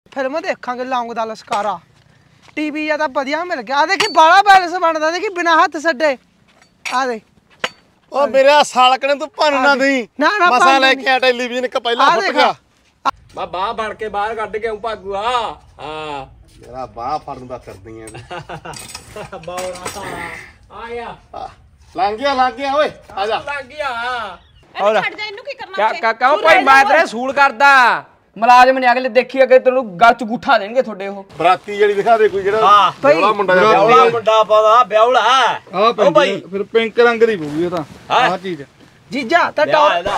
Film देखांगे लौंग दा लश्कारा TV या वधिया मिल गया। आ देखी बाला बैलेंस बनदा देखी बिना हथ छड्डे। आ दे ओ मेरे सालकने तू भन ना दी ना मसा लेके आ टेलीविजन का पहला फुट गया मैं बाह फड़ के बाहर कट के भागू हां मेरा बाह फड़न दा करदी है बावड़ा आ गया लंघ गया ओए आजा लग गया और छੱਡ ਜਾ ਇਹਨੂੰ ਕੀ ਕਰਨਾ क्या क्यों भाई मैं तेरे सूल करदा मुलाजम ने अगले देखी अगे तेनू गल च गुठा देंगे थोड़े हो बराती जेडी दिखा दे कोई जेड़ा बेवड़ा मुंडा बेवड़ा मुंडा पादा बेवड़ा ओ भाई फिर पिंक रंग दी होगी ओ तां आ चीज जीजा ता टॉप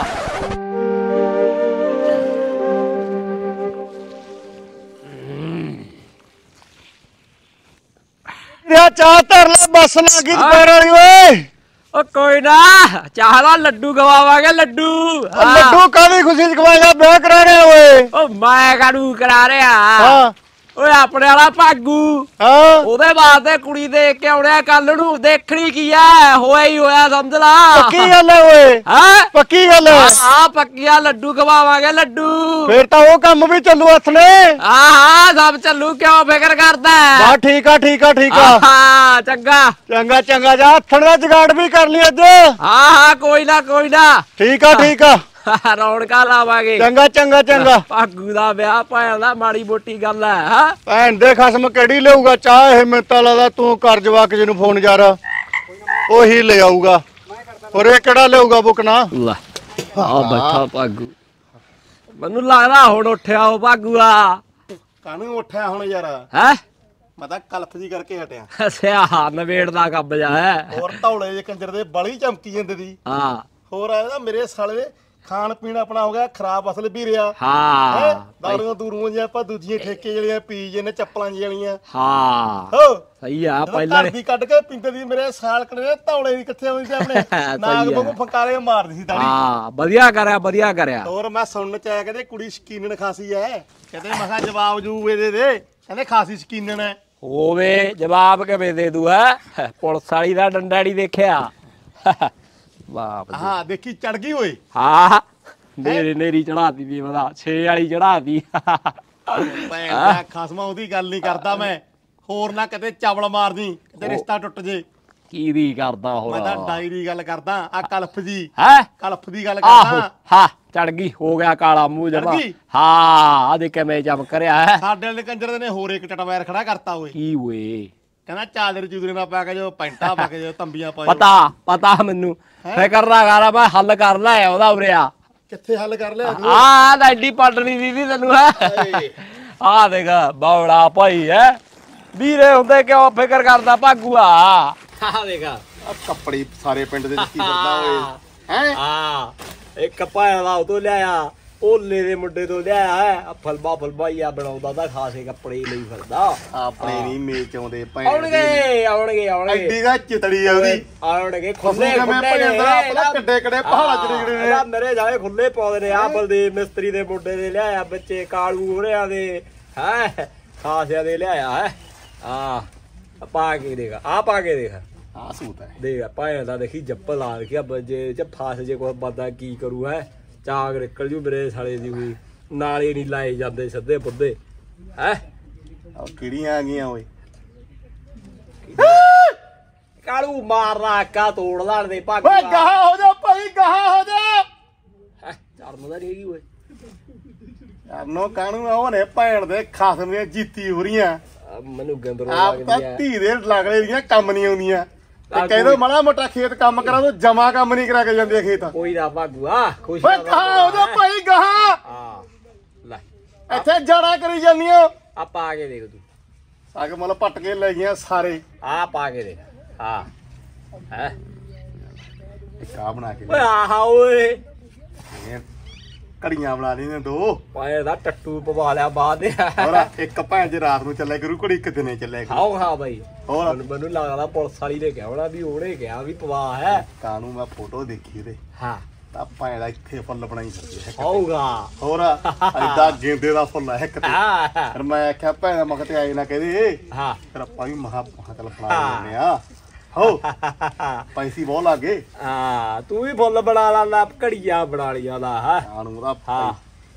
या चाह धर ले बस लगी पैर वाली ओए ओ कोई ना चाहला लड्डू खवावांगे लड्डू लड्डू कादी खुशी च खवाएगा ब्याह करा रहे ओए ओ मैं काडू करा रहा हां ਓਏ ਆਪਣੇ ਵਾਲਾ ਭਾਗੂ ਹਾਂ ਉਹਦੇ ਵਾਸਤੇ ਕੁੜੀ ਦੇਖ ਕੇ ਆਉਣਿਆ ਕੱਲ ਨੂੰ ਦੇਖਣੀ ਕੀ ਐ ਹੋਇਆ ਹੀ ਹੋਇਆ ਸਮਝ ਲਾ ਪੱਕੀ ਗੱਲ ਐ ਓਏ ਹੈ ਪੱਕੀ ਗੱਲ ਐ ਹਾਂ ਪੱਕੀਆ ਲੱਡੂ ਖਵਾਵਾਂਗੇ ਲੱਡੂ ਫੇਰ ਤਾਂ ਉਹ ਕੰਮ ਵੀ ਚੱਲੂ ਹੱਥ ਨੇ ਹਾਂ ਸਭ ਚੱਲੂ ਕਿਉਂ ਫਿਕਰ ਕਰਦਾ ਬਾ ਠੀਕ ਆ ਹਾਂ ਚੰਗਾ ਜਾ ਹੱਥਣ ਦਾ ਜਗਾੜ ਵੀ ਕਰ ਲਈ ਅੱਜ ਹਾਂ ਕੋਈ ਨਾ ਠੀਕ ਆ ਰੌਣਕਾਂ ਲਾਵਾਂਗੇ ਚੰਗਾ ਭਾਗੂ ਦਾ ਵਿਆਹ ਭਾਇਆ ਦਾ ਮਾੜੀ ਮੋਟੀ ਗੱਲ ਹੈ ਹਾਂ ਭੈਣ ਦੇ ਖਸਮ ਕਿਹੜੀ ਲਿਆਊਗਾ ਚਾਹ ਇਹ ਮਿੰਤਾ ਲਾਦਾ ਤੂੰ ਕਰ ਜਵਾਕ ਜਿਹਨੂੰ ਫੋਨ ਯਾਰ ਉਹੀ ਲੈ ਆਊਗਾ ਔਰ ਇਹ ਕਿਹੜਾ ਲਿਆਊਗਾ ਬੁਕਣਾ ਲੈ ਆ ਬੈਠਾ ਭਾਗੂ ਮੈਨੂੰ ਲੱਗਦਾ ਹੁਣ ਉੱਠਿਆ ਉਹ ਭਾਗੂਆ ਕਾਹਨੂੰ ਉੱਠਿਆ ਹੁਣ ਯਾਰ ਹੈ ਮੈਂ ਤਾਂ ਕਲਫ ਜੀ ਕਰਕੇ ਹਟਿਆ ਅੱਛਾ ਨਵੇੜ ਦਾ ਕੱਬ ਜਾ ਹੈ ਹੋਰ ਧੌਲੇ ਜੇ ਕੰਜਰ ਦੇ ਬੜੀ ਚਮਕੀ ਜਾਂਦੇ ਦੀ ਹਾਂ ਹੋਰ ਆਇਆ ਮੇਰੇ ਸਾਲੇ ਦੇ ਖਾਣ ਪੀਣ ਆਪਣਾ ਹੋ ਗਿਆ ਖਰਾਬ ਅਸਲ ਵੀ ਰਿਹਾ ਹਾਂ ਦਾਰੂਆਂ ਦੂਰੂਆਂ ਜਿਹਾ ਆਪਾਂ ਦੂਜੀਆਂ ਠੇਕੇ ਜਿਹੜੀਆਂ ਪੀ ਜੇ ਨੇ ਚੱਪਲਾਂ ਜਿਹੜੀਆਂ ਹਾਂ ਹੋ ਸਹੀ ਆ ਪਹਿਲਾਂ ਦੀ ਕੱਢ ਕੇ ਪਿੰਦੇ ਦੀ ਮੇਰੇ ਸਾਲਕ ਨੇ ਧੌਲੇ ਦੀ ਕਿੱਥੇ ਹੋਈ ਸੀ ਆਪਣੇ ਨਾਗ ਵਾਂਗੂ ਫੰਕਾਰੇ ਮਾਰਦੀ ਸੀ ਦਾੜੀ ਹਾਂ ਵਧੀਆ ਕਰਿਆ ਹੋਰ ਮੈਂ ਸੁਣਨ ਚ ਆਇਆ ਕਹਿੰਦੇ ਕੁੜੀ ਸ਼ਕੀਨਣ ਖਾਸੀ ਐ ਕਹਿੰਦੇ ਮੈਂ ਕਿਹਾ ਜਵਾਬ ਜੂ ਇਹਦੇ ਦੇ ਕਹਿੰਦੇ ਖਾਸੀ ਸ਼ਕੀਨਣ ਐ ਹੋਵੇ ਜਵਾਬ ਕਿਵੇਂ ਦੇ ਦੂ ਹੈ ਪੁਲਿਸ ਵਾਲੀ ਦਾ ਡੰਡਾ ਨਹੀਂ ਦੇਖਿਆ ਵਾਹ ਹਾਂ ਦੇਖੀ ਚੜ ਗਈ ਓਏ ਹਾਂ ਨੇਰੀ ਚੜਾਤੀ ਦੀ ਉਹਦਾ 6 ਵਾਲੀ ਚੜਾਤੀ ਭੈਣ ਦਾ ਖਸਮਾ ਉਹਦੀ ਗੱਲ ਨਹੀਂ ਕਰਦਾ ਮੈਂ ਹੋਰ ਨਾ ਕਿਤੇ ਚਾਵਲ ਮਾਰਦੀ ਕਿਤੇ ਰਿਸ਼ਤਾ ਟੁੱਟ ਜੇ ਕੀ ਦੀ ਕਰਦਾ ਹੋਰ ਮੈਂ ਤਾਂ ਡਾਇਰੀ ਗੱਲ ਕਰਦਾ ਆ ਕਲਫ ਜੀ ਹੈ ਕਲਫ ਦੀ ਗੱਲ ਕਰਦਾ ਹਾਂ ਚੜ ਗਈ ਹੋ ਗਿਆ ਕਾਲਾ ਮੂੰਹ ਜਮਾ ਹਾਂ ਆ ਦੇ ਕਿਵੇਂ ਚਮਕ ਰਿਹਾ ਹੈ ਸਾਡੇ ਵਾਲੇ ਕੰਜਰ ਨੇ ਹੋਰ ਇੱਕ ਟਟਵੈਰ ਖੜਾ ਕਰਤਾ ਓਏ ਕੀ ਓਏ ਕਹਿੰਦਾ ਚਾਦਰ ਚੂਦਰੇ ਨਾਲ ਪਾ ਕੇ ਜੋ ਪੈਂਟਾ ਪਾ ਕੇ ਜੋ ਤੰਬੀਆਂ ਪਾਓ ਪਤਾ ਮੈਨੂੰ ਫਿਕਰ ਨਾ ਕਰ ਮੈਂ ਹੱਲ ਕਰ ਲਿਆ ਉਹਦਾ ਉਰਿਆ ਕਿੱਥੇ ਹੱਲ ਕਰ ਲਿਆ ਆ ਤਾਂ ਐਡੀ ਪੱਟਣੀ ਦੀਦੀ ਤੈਨੂੰ ਹੈ ਆ ਦੇਖ ਬੌੜਾ ਭਾਈ ਹੈ ਵੀਰੇ ਹੁੰਦੇ ਕਿਉਂ ਫਿਕਰ ਕਰਦਾ ਭਾਗੂਆ ਆ ਦੇਖ ਆ ਕੱਪੜੇ ਸਾਰੇ ਪਿੰਡ ਦੇ ਕੀ ਕਰਦਾ ਓਏ ਹੈ ਹਾਂ ਇੱਕ ਪਾਇਆ ਦਾ ਉਹ ਤੋਂ ਲਿਆਇਆ ਓਲੇ ਦੇ ਮੁੰਡੇ ਤੋਂ ਲਿਆਇਆ ਹੈ ਫਲਬਾਈਆ ਬਣਾਉਂਦਾ ਤਾਂ ਖਾਸੇ ਕੱਪੜੇ ਲਈ ਫਿਰਦਾ ਆਪਣੇ ਨਹੀਂ ਮੇਚ ਆਉਂਦੇ ਭੈਣ ਆਉਣਗੇ ਐਡੀ ਦਾ ਚਿਤੜੀ ਆ ਉਹਦੀ ਆਉਣਗੇ ਖੁੱਲੇ ਕਿੱਡੇ ਪਹਾੜਾ ਚੜੀੜੇ ਨੇ ਮੇਰੇ ਜਾਏ ਖੁੱਲੇ ਪਾਉਂਦੇ ਨੇ ਆ ਬਲਦੀਪ ਮਿਸਤਰੀ ਦੇ ਮੁੰਡੇ ਦੇ ਲਿਆਇਆ ਬੱਚੇ ਕਾਲੂ ਹੋਰਿਆਂ ਦੇ ਹੈ ਖਾਸਿਆਂ ਦੇ ਲਿਆਇਆ ਹੈ ਆ ਪਾ ਕੇ ਦੇਖ ਆ ਸੂਤ ਹੈ ਦੇਖ ਪਾਇਆ ਦਾ ਦੇਖੀ ਜੱਪਲ ਲਾ ਰੱਖਿਆ ਜੇ ਚ ਫਸ ਜੇ ਕੋਈ ਬੰਦਾ ਕੀ ਕਰੂ ਹੈ ਚਾਗ ਨਿਕਲ ਜੂ ਮੇਰੇ ਸਾਲੇ ਦੀ ਹੋਈ ਨਾਲੇ ਨਹੀਂ ਲਾਏ ਜਾਂਦੇ ਸਿੱਧੇ ਬੁੱਧੇ ਹੈ ਕਿਹੜੀਆਂ ਆ ਗਈਆਂ ਓਏ ਕਾਲੂ ਮਾਰਨਾ ਕਾ ਤੋੜ ਲਾਣ ਦੇ ਭਾਗ ਓਏ ਗਾਹ ਹੋ ਜਾ ਭਾਈ ਗਾਹ ਹੋ ਜਾ ਚਰਨ ਦਾ ਰਹੇਗੀ ਓਏ ਚਰਨੋ ਕਾਣੂ ਉਹਨੇ ਭੈਣ ਦੇ ਖਾਸਮ ਦੀਆਂ ਜੀਤੀ ਹੋ ਰਹੀਆਂ ਮੈਨੂੰ ਗੰਦਰੋਂ ਲੱਗਦੀ ਆ ਧੀ ਦੇ ਲਗਲੇ ਦੀਆਂ ਕੰਮ ਨਹੀਂ ਆਉਂਦੀਆਂ ਤੇ ਕਹਿੰਦੇ ਮਾੜਾ ਮੋਟਾ ਖੇਤ ਕੰਮ ਕਰਾ ਦੋ ਜਮਾ ਕੰਮ ਨਹੀਂ ਕਰਾ ਕੇ ਜਾਂਦੇ ਖੇਤ ਕੋਈ ਨਾ ਭਾਗੂਆ ਖੁਸ਼ ਓਏ ਗਾਹ ਹੋ ਜਾ ਭਾਈ ਗਾਹ ਹਾਂ ਲੈ ਇੱਥੇ ਜੜਾ ਕਰੀ ਜਾਂਦੀਆਂ ਆ ਪਾ ਕੇ ਦੇਖ ਤੂੰ ਸਾਗ ਮੁੱਲ ਪੱਟ ਕੇ ਲੈ ਗਈਆਂ ਸਾਰੇ ਆ ਪਾ ਕੇ ਦੇਖ ਹਾਂ ਹੈ ਇੱਕ ਆ ਬਣਾ ਕੇ ਓਏ ਆਹਾ ਓਏ ਘੜੀਆਂ ਬਣਾ ਲਈਆਂ ਦੋ ਪਾਏ ਦਾ ਟੱਟੂ ਪਵਾ ਲਿਆ ਬਾਅਦ ਦੇ ਹੋਰ ਇੱਕ ਭੈਣ ਜੇ ਰਾਤ ਨੂੰ ਚੱਲਿਆ ਕਰੂ ਘੜੀ ਇੱਕ ਦਿਨੇ ਚੱਲਿਆ ਕਰੂ ਹਾਂ ਬਾਈ ਹੋਰ ਮੈਨੂੰ ਲੱਗਦਾ ਪੁਲਿਸ ਵਾਲੀ ਨੇ ਕਿਹਾ ਹੋਣਾ ਵੀ ਉਹਨੇ ਕਿਹਾ ਵੀ ਪਵਾ ਹੈ ਕਾਨੂੰ ਮੈਂ ਫੋਟੋ ਦੇਖੀ ਉਹਦੇ ਹਾਂ ਤਾਂ ਭੈਣ ਦਾ ਇੱਥੇ ਫੁੱਲ ਬਣਾਈ ਫਿਰਦੀ ਹੈ ਹੋਊਗਾ ਹੋਰ ਐਡਾ ਗੇਂਦੇ ਦਾ ਫੁੱਲ ਹੈ ਕਿਤੇ ਫਿਰ ਮੈਂ ਆਖਿਆ ਭੈਣ ਮਖ ਤੇ ਆਈ ਨਾ ਕਹਦੇ ਹਾਂ ਫਿਰ ਆਪਾਂ ਵੀ ਮਹਾ ਚੱਲ ਬਣਾ ਲੈਂਦੇ ਆ ਹੋ ਪੈਸੀ ਬਹੁਤ ਲੱਗੇ ਹਾਂ ਤੂੰ ਵੀ ਫੁੱਲ ਬਣਾ ਲਾ ਘੜੀਆਂ ਬਣਾ ਲਿਆ ਦਾ ਕਾਨੂੰ ਦਾ ਹਾਂ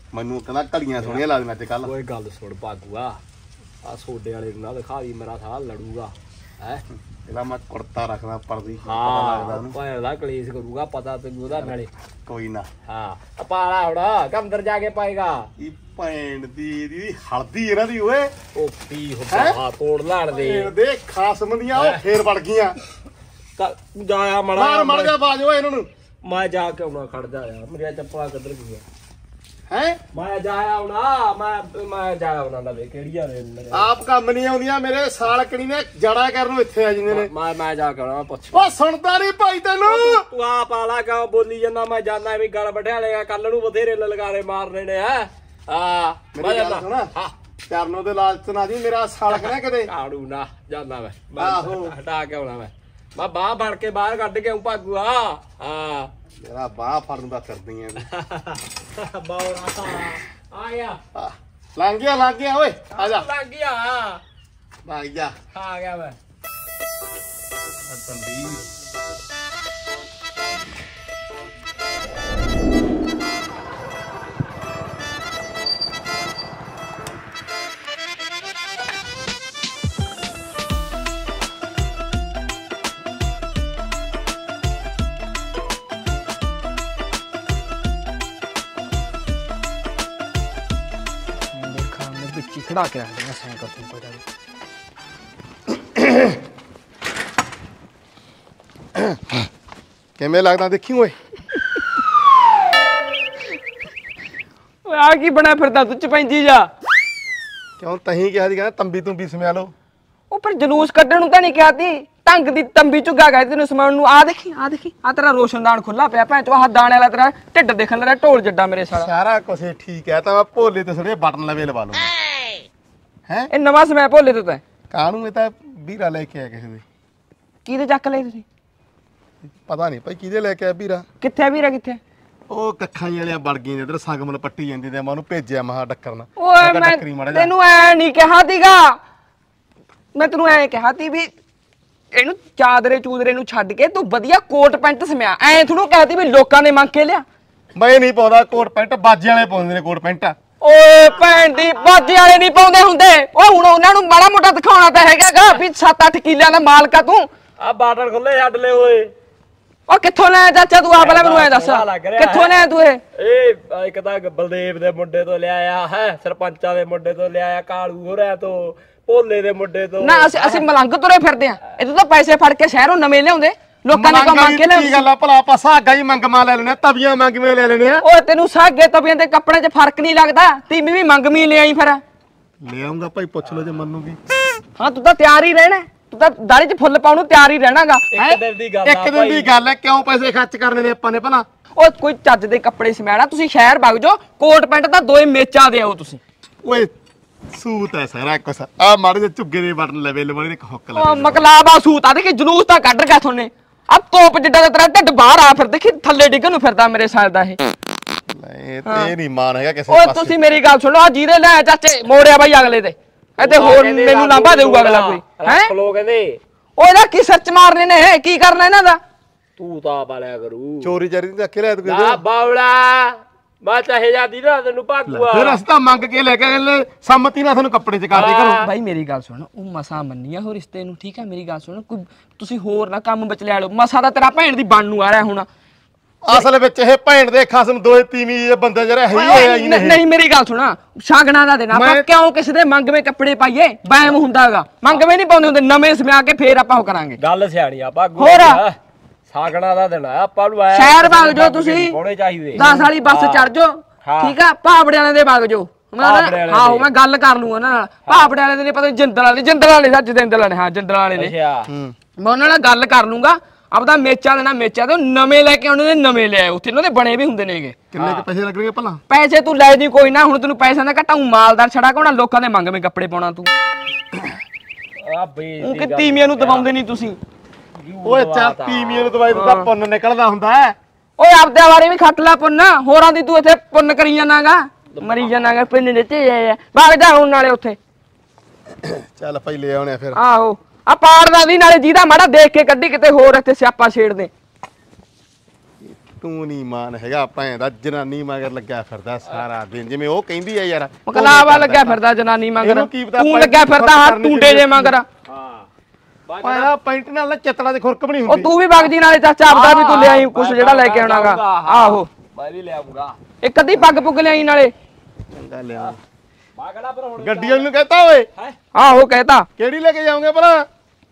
ਮੈਨੂੰ ਕਹਿੰਦਾ ਘੜੀਆਂ ਸੋਹਣੀਆਂ ਲੱਗਦੀਆਂ ਅੱਜ ਕੱਲ। ਓਏ ਗੱਲ ਸੁਣ ਭਾਗੂਆ, ਆ ਸੋਡੇ ਵਾਲੇ ਨੂੰ ਨਾ ਦਿਖਾ ਦੀ, ਮੇਰਾ ਸਾਲਾ ਲੜੂਗਾ ਹੈ। ਇਹਦਾ ਮੈਂ ਕੁੜਤਾ ਰੱਖਦਾ ਪਰਦੀ, ਪਤਾ ਹਾਂ ਲੱਗਦਾ ਉਹਨੂੰ। ਭਾਵੇਂ ਦਾ ਕਲੇਸ਼ ਕਰੂਗਾ, ਪਤਾ ਤੈਨੂੰ ਉਹਦਾ ਨਾਲੇ। ਕੋਈ ਨਾ ਹਾਂ ਪਾਲਾ ਹੁਣ ਕੰਦਰ ਜਾ ਕੇ ਪਾਏਗਾ। ਇਹ ਭੈਣ ਦੀ ਹਲਦੀ ਇਹਨਾਂ ਦੀ ਓਏ। ਉਹ ਕੀ ਹੁੰਦਾ ਤੋੜ ਲਾਣ ਦੇ ਦੇ ਖਾਸਮ ਦੀਆਂ ਉਹ ਫੇਰ ਵੜ ਗਈਆਂ। ਜਾਇਆ ਮਾਰ ਮੜ ਜਾ ਬਾਜ ਓਏ ਇਹਨਾਂ ਨੂੰ। ਮੈਂ ਜਾ ਕੇ ਆਉਣਾ, ਖੜ ਜਾ ਯਾਰ, ਮੇਰੀਆਂ ਚੱਪਲਾਂ ਕਿੱਧਰ ਗਈਆਂ? ਹੈ ਮੈਂ ਜਾਇਆ ਆਉਣਾ, ਮੈਂ ਜਾਇਆ ਆਉਣਾ ਲਵੇ ਕਿਹੜੀਆਂ ਨੇ ਮੇਰੇ। ਆਪ ਕੰਮ ਨਹੀਂ ਆਉਂਦੀਆਂ ਮੇਰੇ ਸਾਲਕਣੀ ਨੇ ਜੜਾ ਕਰਨ ਨੂੰ ਇੱਥੇ ਆ ਜਿੰਦੇ ਨੇ। ਮੈਂ ਜਾ ਕੇ ਆਉਣਾ, ਪੁੱਛ। ਉਹ ਸੁਣਦਾ ਨਹੀਂ ਭਾਈ ਤੈਨੂੰ। ਤੂੰ ਆ ਪਾਲਾ ਕਿਉਂ ਬੋਲੀ ਜਾਂਦਾ? ਮੈਂ ਜਾਣਾ ਐਵੇਂ ਗਲ ਵੱਢਿਆ ਲੇਗਾ, ਕੱਲ ਨੂੰ ਬਥੇਰੇ ਲਲਕਾਰੇ ਮਾਰਨੇ ਨੇ। ਹੈ ਹਾਂ ਮੈਂ ਜਾਣਾ। ਹਾਂ ਚਰਨੋਂ ਦੇ ਲਾਲਚ ਨਾ ਜੀ ਮੇਰਾ ਸਾਲਕ ਨਾ ਕਿਤੇ ਆੜੂ ਨਾ ਜਾਂਦਾ ਮੈਂ ਆਹੋ। ਹਟਾ ਕੇ ਆਉਣਾ ਮੈਂ ਬਾਹ ਫੜ ਕੇ ਬਾਹਰ ਕੱਢ ਕੇ ਆਉਂ ਭਾਗੂਆ। ਹਾਂ ਮੇਰਾ ਬਾਹ ਫੜਨ ਦਾ ਕਰਦੀ ਐ ਬੌੜਾ ਆ ਗਿਆ। ਲੰਘ ਗਿਆ ਓਏ ਆ ਜਾ। ਲੱਗ ਗਿਆ ਭਾਗ ਜਾ। ਆ ਗਿਆ ਮੈਂ। ਤੰਬੀ ਵਿੱਚ ਹੀ ਖੜਾ ਕੇ ਰੱਖ ਦੇਣਾ ਸਾਈਕਲ ਤੋਂ ਕੋਈ ਕਿਵੇਂ ਲੱਗਦਾ ਦੇਖੀ ਓਏ। ਓਏ ਆ ਕੀ ਬਣਾ ਫਿਰਦਾ ਤੂੰ ਚਪੈਂਜੀ ਜਾ? ਕਿਉਂ ਤਹੀਂ ਕਿਹਾ ਸੀ ਕਹਿੰਦਾ ਤੰਬੀ ਤੁੰਬੀ ਸਮਿਆ ਲਓ। ਉਹ ਪਰ ਜਲੂਸ ਕੱਢਣ ਨੂੰ ਤਾਂ ਨਹੀਂ ਕਿਹਾ ਤੀ, ਢੰਗ ਦੀ ਤੰਬੀ ਝੁੱਗਾ ਗਏ ਤੈਨੂੰ ਸਮਾਉਣ ਨੂੰ। ਆ ਦੇਖੀ ਆ ਤੇਰਾ ਰੋਸ਼ਨਦਾਨ ਖੁੱਲਾ ਪਿਆ ਭੈਣ ਚੋ, ਆਹ ਦਾਣੇ ਵਾਲਾ ਤੇਰਾ ਢਿੱਡ ਦੇਖਣ ਲੱਗਾ ਢੋਲ ਜੱਡਾ ਮੇਰੇ ਸਾਲਾ। ਸਾਰਾ ਕੁਛ ਠੀਕ ਹੈ ਤਾਂ ਮੈਂ ਭੋਲੇ ਤੇ ਥੋੜੇ ਬਟਨ ਲਵੇ ਲਵਾ ਲੂੰਗਾ। ਹੈ ਇਹ ਨਵਾਂ ਸਮਿਆ ਭੋਲੇ ਤੋਂ ਤਾਂ ਕਾਹਨੂੰ? ਇਹ ਤਾਂ ਵੀਰਾ ਲੈ ਕੇ ਆਇਆ ਕਿਸੇ ਦੇ। ਕਿਹਦੇ ਚੱਕ ਲਏ ਤੁਸੀਂ? ਪਤਾ ਨਹੀਂ ਭਾਈ ਕਿਹਦੇ ਲੈ ਕੇ ਆਇਆ ਵੀਰਾ। ਕਿੱਥੇ ਵੀਰਾ ਕਿੱਥੇ? ਉਹ ਕੱਖਾਂ ਵਾਲੀਆਂ ਵੜ ਗਈਆਂ ਜਿੱਧਰ ਸੰਗਮਨ ਪੱਟੀ ਜਾਂਦੀ ਤੇ ਮੈਂ ਉਹਨੂੰ ਭੇਜਿਆ ਮਹਾ ਡੱਕਰਨਾ। ਓਏ ਮੈਂ ਤੈਨੂੰ ਐ ਨਹੀਂ ਕਿਹਾ ਤੀਗਾ, ਮੈਂ ਤੈਨੂੰ ਐ ਕਿਹਾ ਤੀ ਵੀ ਇਹਨੂੰ ਚਾਦਰੇ ਚੂਦਰੇ ਨੂੰ ਛੱਡ ਕੇ ਤੂੰ ਵਧੀਆ ਕੋਟ ਪੈਂਟ ਸਮਿਆ। ਐ ਥੋੜੂ ਕਹਿਤੀ ਵੀ ਲੋਕਾਂ ਨੇ ਮੰਗ ਕੇ ਲਿਆ। ਮੈਂ ਨਹੀਂ ਪਾਉਂਦਾ ਕੋਟ ਪੈਂਟ, ਬਾਜੇ ਵਾਲੇ ਪਾਉਂਦੇ ਨੇ ਕੋਟ ਪੈਂਟ। ਓਏ ਭੈਣ ਦੀ ਬਾਜੇ ਵਾਲੇ ਨਹੀਂ ਪਾਉਂਦੇ ਹੁੰਦੇ। ਓਏ ਹੁਣ ਉਹਨਾਂ ਨੂੰ ਮਾੜਾ ਮੋਟਾ ਦਿਖਾਉਣਾ ਤਾਂ ਹੈਗਾਗਾ ਵੀ 7-8 ਕਿੱਲਿਆਂ ਦਾ ਮਾਲਕ ਆ ਤੂੰ। ਆ ਬਾਟਲ ਖੁੱਲੇ ਛੱਡ ਲੈ ਓਏ। ਉਹ ਕਿੱਥੋਂ ਲਿਆ ਚਾਚਾ ਤੂੰ? ਆ ਪਹਿਲਾਂ ਮੈਨੂੰ ਐ ਦੱਸ ਕਿੱਥੋਂ ਲਿਆ ਤੂੰ ਇਹ ਇੱਕ ਤਾਂ ਬਲਦੇਵ ਦੇ ਮੁੰਡੇ ਤੋਂ ਲਿਆਇਆ ਹੈ, ਸਰਪੰਚਾਂ ਦੇ ਮੁੰਡੇ ਤੋਂ ਲਿਆਇਆ, ਕਾਲੂ ਹੋਰਿਆਂ ਤੋਂ, ਭੋਲੇ ਦੇ ਮੁੰਡੇ ਤੋਂ। ਨਾ ਅਸੀਂ ਮਲੰਗ ਤੁਰੇ ਫਿਰਦੇ ਆ, ਇਹ ਤਾਂ ਪੈਸੇ ਫੜ ਕੇ ਸ਼ਹਿਰੋਂ ਨਵੇਂ ਲਿਆਉਂਦੇ, ਲੋਕਾਂ ਨੇ ਕੋ ਮੰਗ ਕੇ ਲਿਆਉਂਦੇ। ਕੀ ਗੱਲ ਆ ਭਲਾ, ਆਪਾਂ ਸਾਗਾ ਹੀ ਮੰਗਮਾ ਲੈ ਲੈਣੇ, ਤਵੀਆਂ ਮੰਗਵੇਂ ਲੈ ਲੈਣੇ ਆ। ਓਏ ਤੈਨੂੰ ਸਾਗੇ ਤਵੀਆਂ ਦੇ ਕੱਪੜੇ 'ਚ ਫਰਕ ਨਹੀਂ ਲੱਗਦਾ? ਤੀਵੀਂ ਵੀ ਮੰਗਮੀ ਲੈ ਆਈ ਫਿਰ। ਲੈ ਆਉਂਗਾ ਭਾਈ, ਪੁੱਛ ਲਓ ਜੇ ਮੰਨੂਗੀ। ਹਾਂ ਤੂੰ ਤਾਂ ਤਿਆਰ ਹੀ ਰਹਿਣਾ, ਤੂੰ ਤਾਂ ਦਾੜੀ 'ਚ ਫੁੱਲ ਪਾਉਣ ਨੂੰ ਤਿਆਰ ਹੀ ਰਹਿਣਾਗਾ। ਇੱਕ ਦਿਨ ਦੀ ਗੱਲ ਆ ਇੱਕ ਦਿਨ ਦੀ ਗੱਲ ਹੈ, ਕਿਉਂ ਪੈਸੇ ਖਰਚ ਕਰਨੇ ਨੇ ਆਪਾਂ ਨੇ ਭਲਾ? ਓਏ ਕੋਈ ਚੱਜ ਦੇ ਕੱਪੜੇ ਸਮੈਣਾ, ਤੁਸੀਂ ਸ਼ਹਿਰ ਵਗ ਜਾਓ, ਕੋਟ ਪੈਂਟ ਤਾਂ ਦੋਏ ਮੇਚਾਂ ਦੇ ਆਓ ਤੁਸੀਂ। ਓਏ ਸੂਤ ਹੈ ਸਾਰਾ ਕੁਛ, ਆ ਮਾੜੇ ਜਿਹੇ ਝੁੱਗੇ ਦੇ ਬਟਨ ਲਵੇ ਲਵਾਣੇ ਨੇ, ਹੁੱਕ ਲਵੇ। ਓ ਮਕਲਾਬਾ ਸੂਤ ਆ, ਦੇਖੀ ਜਲੂਸ ਤਾਂ ਕੱਢ ਗਿਆ ਥੋਨੇ। ਆ ਤੋਪ ਜਿੱਡਾ ਦਾ ਤੇਰਾ ਢਿੱਡ ਬਾਹਰ ਆ, ਫਿਰ ਦੇਖੀ ਥੱਲੇ ਡਿੱਗਣ ਨੂੰ ਫਿਰਦਾ ਮੇਰੇ ਸਾਲ ਦਾ ਇਹ। ਇਹ ਤੇ ਨਹੀਂ ਮਾਨ ਹੈਗਾ ਕਿਸੇ ਓਏ ਪਾਸੇ। ਤੁਸੀਂ ਮੇਰੀ ਗੱਲ ਸੁਣੋ, ਆ ਜਿਹਦੇ ਲੈ ਚਾਚੇ ਮੋੜਿਆ ਬਾਈ ਅਗਲੇ ਤੇ, ਇੱਥੇ ਹੋਰ ਮੈਨੂੰ ਲਾਂਭਾ ਦੇਊਗਾ ਅਗਲਾ ਕੋਈ। ਹੈ ਲੋਕ ਕਹਿੰਦੇ ਓਏ ਇਹਦਾ ਕੀ ਸਰਚ ਮਾਰਨੇ ਨੇ, ਕੀ ਕਰਨਾ ਇਹਨਾਂ ਦਾ? ਤੂੰ ਤਾਂ ਬਾਲਿਆ ਕਰੂ ਚੋਰੀ ਚਾਰੀ ਦੀ ਅੱਖੇ ਲੈ ਤੂੰ ਨਾ ਬਾਵਲਾ, ਮੈਂ ਚਾਹੇ ਜਾਂਦੀ ਨਾ ਤੈਨੂੰ ਭਾਗੂਆ। ਫਿਰ ਅਸਤਾ ਮੰਗ ਕੇ ਲੈ ਕੇ ਗਏ, ਸੰਮਤੀ ਨਾਲ ਤੁਹਾਨੂੰ ਕੱਪੜੇ ਚ ਕਰਦੇ ਕਰੋ। ਬਾਈ ਮੇਰੀ ਗੱਲ ਸੁਣ, ਉਹ ਮਸਾ ਮੰਨੀਆ ਹੋ ਰਿਸ਼ਤੇ ਨੂੰ, ਠੀਕ ਹੈ? ਮੇਰੀ ਗੱਲ ਸੁਣ, ਕੋਈ ਤੁਸੀਂ ਹੋਰ ਨਾ ਕੰਮ ਵਿੱਚ ਲਿਆ ਲਓ, ਮਸਾ ਦਾ ਤੇਰਾ ਭੈਣ ਦੀ ਬਣ ਨੂੰ ਆ ਰਿਹਾ ਹੁਣ। ਅਸਲ ਵਿੱਚ ਇਹ ਭੈਣ ਦੇ ਖਸਮ ਦੋਏ ਤੀਵੀਂ ਜੇ ਬੰਦੇ ਜਿਹੜੇ ਹੈ ਹੀ ਨਹੀਂ ਮੇਰੀ ਗੱਲ ਸੁਣਾ, ਸ਼ਾਗਣਾ ਦਾ ਦੇਣਾ ਆਪਾਂ ਕਿਉਂ ਕਿਸੇ ਦੇ ਮੰਗਵੇਂ ਕੱਪੜੇ ਪਾਈਏ? ਵਹਿਮ ਹੁੰਦਾਗਾ, ਮੰਗਵੇਂ ਨਹੀਂ ਪਾਉਂਦੇ ਹੁੰਦੇ, ਨਵੇਂ ਸਮਿਆ ਕੇ ਫੇਰ ਆਪਾਂ ਉਹ ਕਰਾਂਗੇ। ਗੱਲ ਸਿਆਣੀ ਆ ਭਾਗੂ। ਹੋਰ ਸਾਗਣਾ ਦਾ ਦੇਣਾ ਆਪਾਂ ਨੂੰ ਆਇਆ। ਸ਼ਹਿਰ ਵਗ ਜਾਓ ਤੁਸੀਂ, ਹੋਣੇ ਚਾਹੀਦੇ 10 ਵਾਲੀ ਬੱਸ ਚੜ ਜਾਓ, ਠੀਕ ਆ? ਭਾਬੜਿਆਂ ਦੇ ਵਗ ਜਾਓ। ਆਹੋ ਮੈਂ ਗੱਲ ਕਰ ਲੂੰਗਾ ਉਹਨਾਂ ਨਾਲ। ਭਾਬੜਿਆਂ ਵਾਲੇ ਦੇ ਨਹੀਂ ਪਤਾ, ਜਿੰਦਲ ਵਾਲੇ ਸੱਚ ਜਿੰਦਲ ਵਾਲੇ, ਹਾਂ ਜਿੰਦਲ ਵਾਲੇ ਨੇ। ਮੈਂ ਉਹਨਾਂ ਨਾਲ ਗੱਲ ਕਰ ਲੂੰਗਾ, ਆਪਦਾ ਮੇਚਾ ਦੇਣਾ, ਮੇਚਾ ਤੇ ਨਵੇਂ ਲੈ ਕੇ ਆਉਣੇ ਨੇ, ਨਵੇਂ ਲੈ ਆਓ, ਉੱਥੇ ਉਹਨਾਂ ਦੇ ਬਣੇ ਵੀ ਹੁੰਦੇ ਨੇਗੇ। ਕਿੰਨੇ ਕੁ ਪੈਸੇ ਲੱਗਣਗੇ ਭਲਾ? ਪੈਸੇ ਤੂੰ ਲੈ ਜੀ ਕੋਈ ਨਾ, ਹੁਣ ਤੈਨੂੰ ਪੈਸਿਆਂ ਦਾ ਘਟਾਉ, ਮਾਲਦਾਰ ਛੜਾ ਕੋਣਾ, ਲੋਕਾਂ ਦੇ ਮੰਗਵੇਂ ਕੱਪੜੇ ਪਾਉਣਾ ਤੂੰ। ਆ ਬਈ ਉਹ ਕਿ ਤੀਵੀਆਂ ਨੂੰ ਦਬਾਉਂਦੇ ਨਹੀਂ ਤੁਸੀਂ। ਓਏ ਚੱਲ ਤੀਵੀਆਂ ਨੂੰ ਦਵਾਈ ਦਾ ਪੁੰਨ ਨਿਕਲਦਾ ਹੁੰਦਾ ਹੈ। ਓਏ ਆਪਦੇ ਬਾਰੇ ਵੀ ਖੱਟ ਲੈ ਪੁੰਨ, ਹੋਰਾਂ ਦੀ ਤੂੰ ਇੱਥੇ ਪੁੰਨ ਕਰੀ ਜਾਣਾਗਾ, ਮਰੀ ਜਾਣਾਗਾ। ਪਿੰਡ ਦੇ ਤੇ ਵਗ ਜਾ ਹੁਣ ਨਾਲੇ ਉੱਥੇ। ਚੱਲ ਭਾਈ ਲੈ ਆਉਣੇ ਫਿਰ। ਆਹੋ ਆ ਪਾੜਦਾ ਦੀ ਨਾਲੇ ਜਿਹਦਾ ਮਾੜਾ ਦੇਖ ਕੇ ਕੱਢੀ, ਕਿਤੇ ਹੋਰ ਇੱਥੇ ਸਿਆਪਾ ਛੇੜਦੇ। ਤੂੰ ਨਹੀਂ ਮਾਨ ਹੈਗਾ ਭੈਣ ਦਾ ਜਨਾਨੀ ਮਗਰ ਲੱਗਿਆ ਫਿਰਦਾ ਸਾਰਾ ਦਿਨ ਜਿਵੇਂ ਉਹ ਕਹਿੰਦੀ ਆ ਯਾਰ ਮਕਲਾਵਾ ਲੱਗਿਆ ਫਿਰਦਾ ਜਨਾਨੀ ਮਗਰ ਇਹਨੂੰ ਕੀ ਪਤਾ ਤੂੰ ਲੱਗਿਆ ਫਿਰਦਾ ਹੱਥ ਟੂਟੇ ਜੇ ਮਗਰ ਪਾਇਆ ਪੈਂਟ ਨਾਲ ਚਿੱਤੜਾ ਦੇ ਖੁਰਕ ਬਣੀ ਉਹ ਹੁੰਦੀ ਤੂੰ ਵੀ ਵਗਦੀ ਨਾਲੇ ਚਾਚਾ ਆਪਦਾ ਵੀ ਤੂੰ ਲਿਆਈ ਕੁਛ ਜਿਹੜਾ ਲੈ ਕੇ ਆਉਣਾਗਾ ਆਹੋ ਮੈਂ ਵੀ ਲਿਆਉਂਗਾ ਇੱਕ ਅੱਧੀ ਪੱਗ ਪੁੱਗ ਲਿਆਈ ਨਾਲੇ ਚੰਗਾ ਲਿਆ ਮੈਂ ਕਿਹੜਾ ਪਰ ਹੁਣ ਗੱਡੀ ਵਾਲੇ ਨੂੰ ਕਹਤਾ ਓਏ ਆਹੋ ਕਹਿਤਾ ਕਿਹੜੀ ਲੈ ਕੇ ਜਾਓਗੇ ਭਲਾ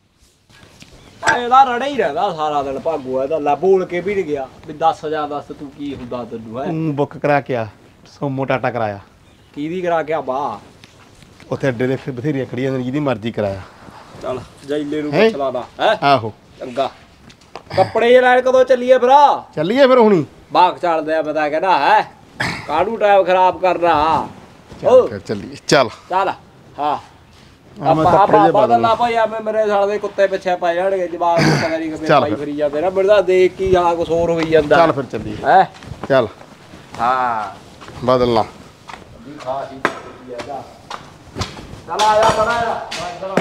ਇਹਦਾ ਰੜਾ ਹੀ ਰਹਿੰਦਾ ਸਾਰਾ ਦਿਨ ਭਾਗੂ ਇਹਦਾ ਲੈ ਬੋਲ ਕੇ ਵੀ ਨਹੀਂ ਗਿਆ ਵੀ 10000 ਦੱਸ ਤੂੰ ਕੀ ਹੁੰਦਾ ਤੈਨੂੰ ਹੈ ਤੂੰ ਬੁੱਕ ਕਰਾ ਕੇ ਆ ਸੋਮੋ ਟਾਟਾ ਕਰਾਇਆ ਕੀ ਦੀ ਕਰਾ ਕੇ ਆ ਬਾ ਉੱਥੇ ਅੱਡੇ ਦੇ ਬਥੇਰੀਆਂ ਖੜੀਆਂ ਨੇ ਜਿਹਦੀ ਮਰਜ਼ੀ ਕਰਾਇਆ ਚੱਲ ਜੈਲੇ ਨੂੰ ਹੈਂ? ਪੁੱਛ ਲਾਦਾ ਹੈ ਆਹੋ ਚੰਗਾ ਕੱਪੜੇ ਜੇ ਲੈਣ ਕਦੋਂ ਚੱਲੀਏ ਭਰਾ ਚੱਲੀਏ ਫਿਰ ਹੁਣੀ ਬਾਗ ਚੱਲਦੇ ਆ ਪਤਾ ਕਹਿੰਦਾ ਹੈ ਕਾਹਨੂੰ ਟਾਈਮ ਖਰਾਬ ਕਰਨਾ ਚੱਲ ਫਿਰ ਚੱਲੀਏ ਚੱਲ ਚੱਲ ਹਾਂ ਆ ਮੈਂ ਕੱਪੜੇ ਜੇ ਪਾ ਬਦਲਣਾ ਭਾਈ ਆ ਮੇਰੇ ਸਾਲ ਦੇ ਕੁੱਤੇ ਪਿੱਛੇ ਪੈ ਜਾਣਗੇ ਜਵਾਬ ਪਤਾ ਨਹੀਂ ਕਿਵੇਂ ਚੱਲ ਪਾਈ ਫਿਰ। ਫਰੀ ਜਾਂਦੇ ਨਾ ਮਿਲਦਾ ਦੇਖ ਕੀ ਆ ਕੁਛ ਹੋਰ ਹੋਈ ਜਾਂਦਾ ਚੱਲ ਫਿਰ ਚੱਲੀਏ ਹੈ ਚੱਲ ਹਾਂ ਬਦਲਣਾ ਜੀ ਖਾਸ ਹੀ ਜਾ ਚੱਲ ਆ ਜਾ ਬਣਾ ਜਾ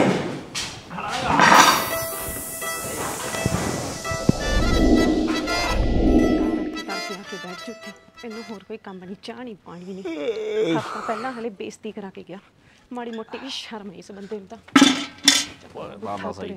ਕੇ ਬੈਠ ਜੁੱਤੇ ਇਹਨੂੰ ਹੋਰ ਕੋਈ ਕੰਮ ਨਹੀਂ ਚਾਹ ਨਹੀਂ ਪਾਣੀ ਨਹੀਂ ਹਫਤਾ ਪਹਿਲਾਂ ਹਲੇ ਬੇਇੱਜ਼ਤੀ ਕਰਾ ਕੇ ਗਿਆ ਮਾੜੀ ਮੋਟੀ ਵੀ ਸ਼ਰਮ ਨਹੀਂ ਇਸ ਬੰਦੇ ਨੂੰ ਤਾਂ ਬਾਬਾ ਸਹੀ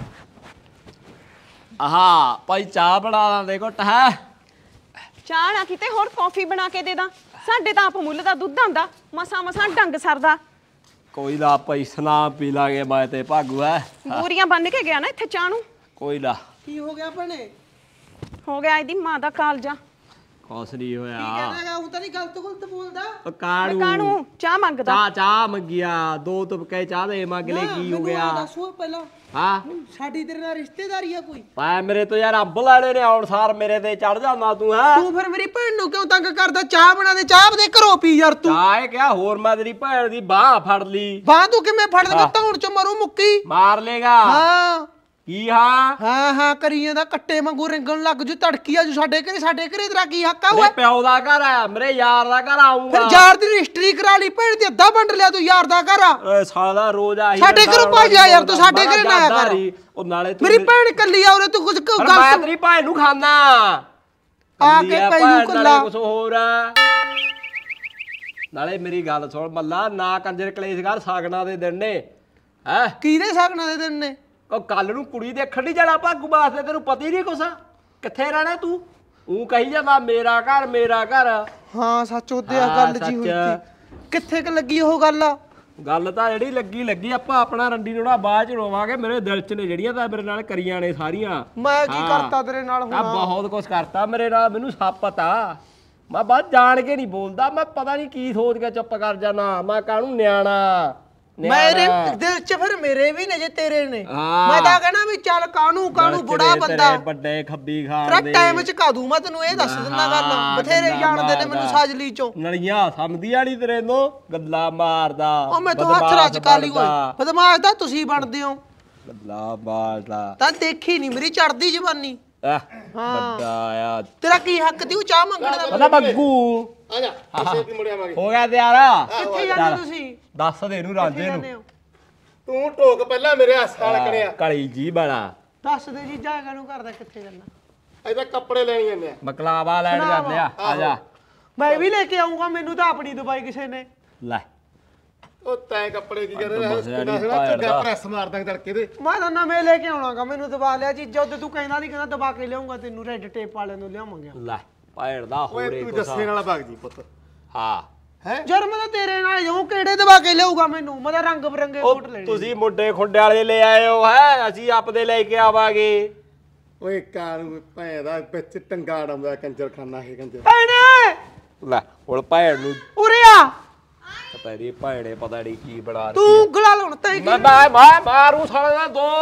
ਆਹਾ ਭਾਈ ਚਾਹ ਬਣਾ ਲਾਂਦੇ ਘੁੱਟ ਹੈ ਚਾਹ ਨਾ ਕਿਤੇ ਹੋਰ ਕੌਫੀ ਬਣਾ ਕੇ ਦੇ ਦਾਂ ਸਾਡੇ ਤਾਂ ਆਪ ਮੁੱਲ ਦਾ ਦੁੱਧ ਆਂਦਾ ਮਸਾਂ ਮਸਾਂ ਡੰਗ ਸਰਦਾ ਕੋਈ ਨਾ ਭਾਈ ਸਲਾਮ ਪੀ ਲਾਂਗੇ ਮੈਂ ਤੇ ਭਾਗੂ ਹੈ ਬੋਰੀਆਂ ਬੰਨ ਕੇ ਗਿਆ ਨਾ ਇੱਥੇ ਚਾਹ ਨੂੰ ਕੋਈ ਨਾ ਕੀ ਹੋ ਗਿਆ ਭਣੇ ਹੋ ਗਿਆ ਇਹਦੀ ਮਾਂ ਦਾ ਕਾਲਜਾ ਕੁਛ ਨਹੀਂ ਹੋਇਆ ਕਹਿੰਦਾ ਉਹ ਤਾਂ ਨਹੀਂ ਗਲਤ ਗੁਲਤ ਬੋਲਦਾ ਉਹ ਕਾਣੂ ਕਾਣੂ ਚਾਹ ਮੰਗਦਾ ਚਾਹ ਮੰਗਿਆ 2 ਤੁਪਕੇ ਚਾਹ ਦੇ ਮੰਗ ਲੈ ਕੀ ਹੋ ਗਿਆ ਦੱਸੋ ਪਹਿਲਾਂ ਹਾਂ ਸਾਡੀ ਤੇਰੇ ਨਾਲ ਰਿਸ਼ਤੇਦਾਰੀ ਆ ਕੋਈ ਪਾ ਮੇਰੇ ਤੋਂ ਯਾਰ ਅੰਬ ਲੈਣੇ ਨੇ ਆਉਣ ਸਾਰ ਮੇਰੇ ਤੇ ਚੜ ਜਾਂਦਾ ਤੂੰ ਹੈ ਤੂੰ ਫਿਰ ਮੇਰੀ ਭੈਣ ਨੂੰ ਕਿਉਂ ਤੰਗ ਕਰਦਾ ਚਾਹ ਬਣਾ ਦੇ ਚਾਹ ਦੇ ਘਰੋਂ ਪੀ ਯਾਰ ਤੂੰ ਚਾਹ ਇਹ ਕਿਹਾ ਹੋਰ ਮੈਂ ਤੇਰੀ ਭੈਣ ਦੀ ਬਾਹ ਫੜ ਲਈ ਬਾਹ ਤੂੰ ਕਿਵੇਂ ਫੜ ਲਗਾ ਧੌਣ ਚ ਮਰੂ ਮੁੱਕੀ ਮਾਰ ਲੇਗਾ ਹਾਂ ਕੀ ਹਾਂ ਹਾਂ ਹਾਂ ਕਰੀ ਜਾਂਦਾ ਕੱਟੇ ਵਾਂਗੂ ਰਿੰਗਣ ਲੱਗ ਜੂ ਤੜਕੀ ਆ ਜੂ ਸਾਡੇ ਘਰੇ ਤੇਰਾ ਕੀ ਹੱਕ ਆ ਓਏ ਮੇਰੇ ਪਿਓ ਦਾ ਘਰ ਆ ਮੇਰੇ ਯਾਰ ਦਾ ਘਰ ਆਉਂਗਾ ਫਿਰ ਯਾਰ ਦੀ ਰਜਿਸਟਰੀ ਕਰਾ ਲਈ ਭੈਣ ਤੇ ਅੱਧਾ ਵੰਡ ਲਿਆ ਤੂੰ ਯਾਰ ਦਾ ਘਰ ਆ ਓਏ ਸਾਲਾ ਰੋਜ਼ ਆਹੀ ਸਾਡੇ ਘਰੋਂ ਭੱਜ ਆ ਯਾਰ ਤੂੰ ਸਾਡੇ ਘਰੇ ਨਾ ਆਇਆ ਕਰ ਉਹ ਨਾਲੇ ਤੂੰ ਮੇਰੀ ਭੈਣ ਕੱਲੀ ਆ ਉਰੇ ਤੂੰ ਕੁਝ ਪਰ ਗੱਲ ਮੈਂ ਤੇਰੀ ਭੈਣ ਨੂੰ ਖਾਣਾ ਆ ਕੇ ਪਈ ਨੂੰ ਕੱਲਾ ਕੁਝ ਹੋਰ ਆ ਨਾਲੇ ਮੇਰੀ ਗੱਲ ਸੁਣ ਮੱਲਾ ਨਾ ਕੰਜਰ ਕਲੇਸ਼ ਕਰ ਸਾਗਣਾ ਦੇ ਦਿਨ ਨੇ ਹੈ ਕਿਹਦੇ ਸਾਗਣਾ ਦੇ ਦਿਨ ਨੇ ਉਹ ਕੱਲ ਨੂੰ ਕੁੜੀ ਦੇਖਣ ਨਹੀਂ ਜਾਣਾ ਭਾਗੂ ਵਾਸਤੇ ਤੈਨੂੰ ਪਤਾ ਹੀ ਨਹੀਂ ਕੁਛ ਕਿੱਥੇ ਰਹਿਣਾ ਤੂੰ ਉਹ ਕਹੀ ਜਾਂਦਾ ਮੇਰਾ ਘਰ ਹਾਂ ਸੱਚ ਉਹਦੇ ਆ ਗੱਲ ਜੀ ਹੋਈ ਸੀ ਕਿੱਥੇ ਕ ਲੱਗੀ ਉਹ ਗੱਲ ਆ ਗੱਲ ਤਾਂ ਜਿਹੜੀ ਲੱਗੀ ਆਪਾਂ ਆਪਣਾ ਰੰਡੀ ਨੂੰ ਨਾ ਬਾਅਦ ਚ ਰੋਵਾਂਗੇ ਮੇਰੇ ਦਿਲ ਚ ਨੇ ਜਿਹੜੀਆਂ ਤਾਂ ਮੇਰੇ ਨਾਲ ਕਰੀਆਂ ਨੇ ਸਾਰੀਆਂ ਮੈਂ ਕੀ ਕਰਤਾ ਤੇਰੇ ਨਾਲ ਆ ਹੁਣ ਬਹੁਤ ਕੁਝ ਕਰਤਾ ਮੇਰੇ ਨਾਲ ਮੈਨੂੰ ਸਭ ਪਤਾ ਮੈਂ ਬਾਅਦ ਜਾਣ ਕੇ ਨਹੀਂ ਬੋਲਦਾ ਮੈਂ ਪਤਾ ਨਹੀਂ ਕੀ ਸੋਚ ਕੇ ਚੁੱਪ ਕਰ ਜਾਣਾ ਮੈਂ ਕਾਹਨੂੰ ਨਿਆਣਾ ਮੇਰੇ ਦਿਲ ਚ ਫਿਰ ਮੇਰੇ ਵੀ ਨੇ ਜੇ ਤੇਰੇ ਨੇ ਹਾਂ। ਮੈਂ ਤਾਂ ਕਹਿਣਾ ਵੀ ਚੱਲ ਕਾਹਨੂੰ ਬੁੜਾ ਬੰਦਾ ਵੱਡੇ ਖੱਬੀ ਖਾਣ ਤੇਰਾ ਦੇ ਟਾਈਮ ਚ ਕਾ ਦੂੰ ਮੈਂ ਤੈਨੂੰ ਇਹ ਦੱਸ ਦਿੰਦਾ ਗੱਲ ਬਥੇਰੇ ਜਾਣਦੇ ਨੇ ਮੈਨੂੰ ਸਾਜਲੀ ਚੋਂ ਨਲੀਆਂ ਸਮਝਦੀ ਆੜੀ ਤੇਰੇ ਨੂੰ ਗੱਲਾਂ ਮਾਰਦਾ ਉਹ ਮੈਂ ਤਾਂ ਹੱਥ ਰੱਜ ਕਾ ਲਈ ਓਏ ਬਦਮਾਸ਼ ਤਾਂ ਤੁਸੀਂ ਬਣਦੇ ਹੋ ਗੱਲਾਂ ਮਾਰਦਾ ਤਾਂ ਦੇਖੀ ਨਹੀਂ ਮੇਰੀ ਚੜਦੀ ਜਵਾਨੀ ਵੱਡਾ ਆ ਤੇਰਾ ਕੀ ਹੱਕ ਦੀ ਉਹ ਚਾਹ ਮੰਗਣ ਦਾ ਪਤਾ ਬੱਗੂ ਆ ਜਾ ਕਿਸੇ ਦੀ ਮੁੜਿਆ ਮਾਗੇ ਹੋ ਗਿਆ ਤਿਆਰ ਕਿੱਥੇ ਜਾਂਦੇ ਤੁਸੀਂ ਦੱਸ ਦੇ ਇਹਨੂੰ ਰਾਂਝੇ ਜਾਂਦੇ ਨੂੰ ਹੋ ਤੂੰ ਢੋਕ ਪਹਿਲਾਂ ਮੇਰੇ ਹਸਪਤਾਲ ਕਰਿਆ ਕਲੀ ਜੀ ਬੜਾ ਦੱਸ ਦੇ ਜੀ ਜਾਗਾ ਨੂੰ ਕਰਦਾ ਕਿੱਥੇ ਜਾਣਾ ਇਹਦਾ ਕੱਪੜੇ ਲੈਣ ਜਾਂਦੇ ਆ ਬਕਲਾਵਾ ਲੈਣ ਜਾਂਦੇ ਆ ਜਾ ਮੈਂ ਵੀ ਲੈ ਕੇ ਆਉਂਗਾ ਮੈਨੂੰ ਤਾਂ ਆਪਣੀ ਦਵਾਈ ਕਿਸੇ ਨੇ ਲੈ ਉਹ ਤੈਂ ਕੱਪੜੇ ਕੀ ਕਰ ਰਿਹਾ ਚੰਗਾ ਪ੍ਰੈਸ ਮਾਰਦਾ ਤੜਕੇ ਦੇ ਮੈਂ ਤਾਂ ਨਵੇਂ ਲੈ ਕੇ ਆਉਣਾਗਾ ਮੈਨੂੰ ਦਵਾ ਲਿਆ ਚੀਜ਼ਾਂ ਉਹਦੇ ਤੂੰ ਕਹਿੰਦਾ ਨਹੀਂ ਕਹਿੰਦਾ ਦਬਾ ਕੇ ਲਿਆਉਂਗਾ ਤੈਨੂੰ ਰੈੱਡ ਟੇਪ ਵਾਲੇ ਨੂੰ ਲਿਆਵਾਂਗੇ ਲੈ ਭੈਣ ਦਾ ਓਏ ਹੋਰੇ ਤੂੰ ਜੱਸੇ ਨਾਲ ਭਗ ਜੀ ਪੁੱਤ ਹਾਂ ਹੈ ਜਰ ਮੈਂ ਤਾਂ ਤੇਰੇ ਨਾਲ ਜਾਉਂ ਕਿਹੜੇ ਦਬਾ ਕੇ ਲਿਆਊਗਾ ਮੈਨੂੰ ਮੈਂ ਤਾਂ ਰੰਗ ਬਰੰਗੇ ਬੂਟ ਲੈਣੇ ਤੁਸੀਂ ਮੁੰਡੇ ਖੁੰਡੇ ਵਾਲੇ ਲੈ ਆਏ ਹੋ ਹੈ ਅਸੀਂ ਆਪਦੇ ਲੈ ਕੇ ਆਵਾਂਗੇ ਓਏ ਕਾਨੂੰ ਭੈਣ ਦਾ ਵਿੱਚ ਟੰਗਾ ਡਾਉਂਦਾ ਕੰਜਰਖਾਨਾ ਇਹ ਕੰਜਰ ਭੈਣੇ ਲੈ ਹੁਣ ਭੈਣ ਨੂੰ ਉਰੇ ਆ ਤੇਰੀ ਭੈਣੇ ਪਤਾ ਨਹੀਂ ਕੀ ਬਣਾ ਤੂੰ ਗਲਾ ਲਾਉਣ ਤੇ ਮੈਂ ਮਾਰੂ ਸਾਲੇ ਦਾ ਦੋ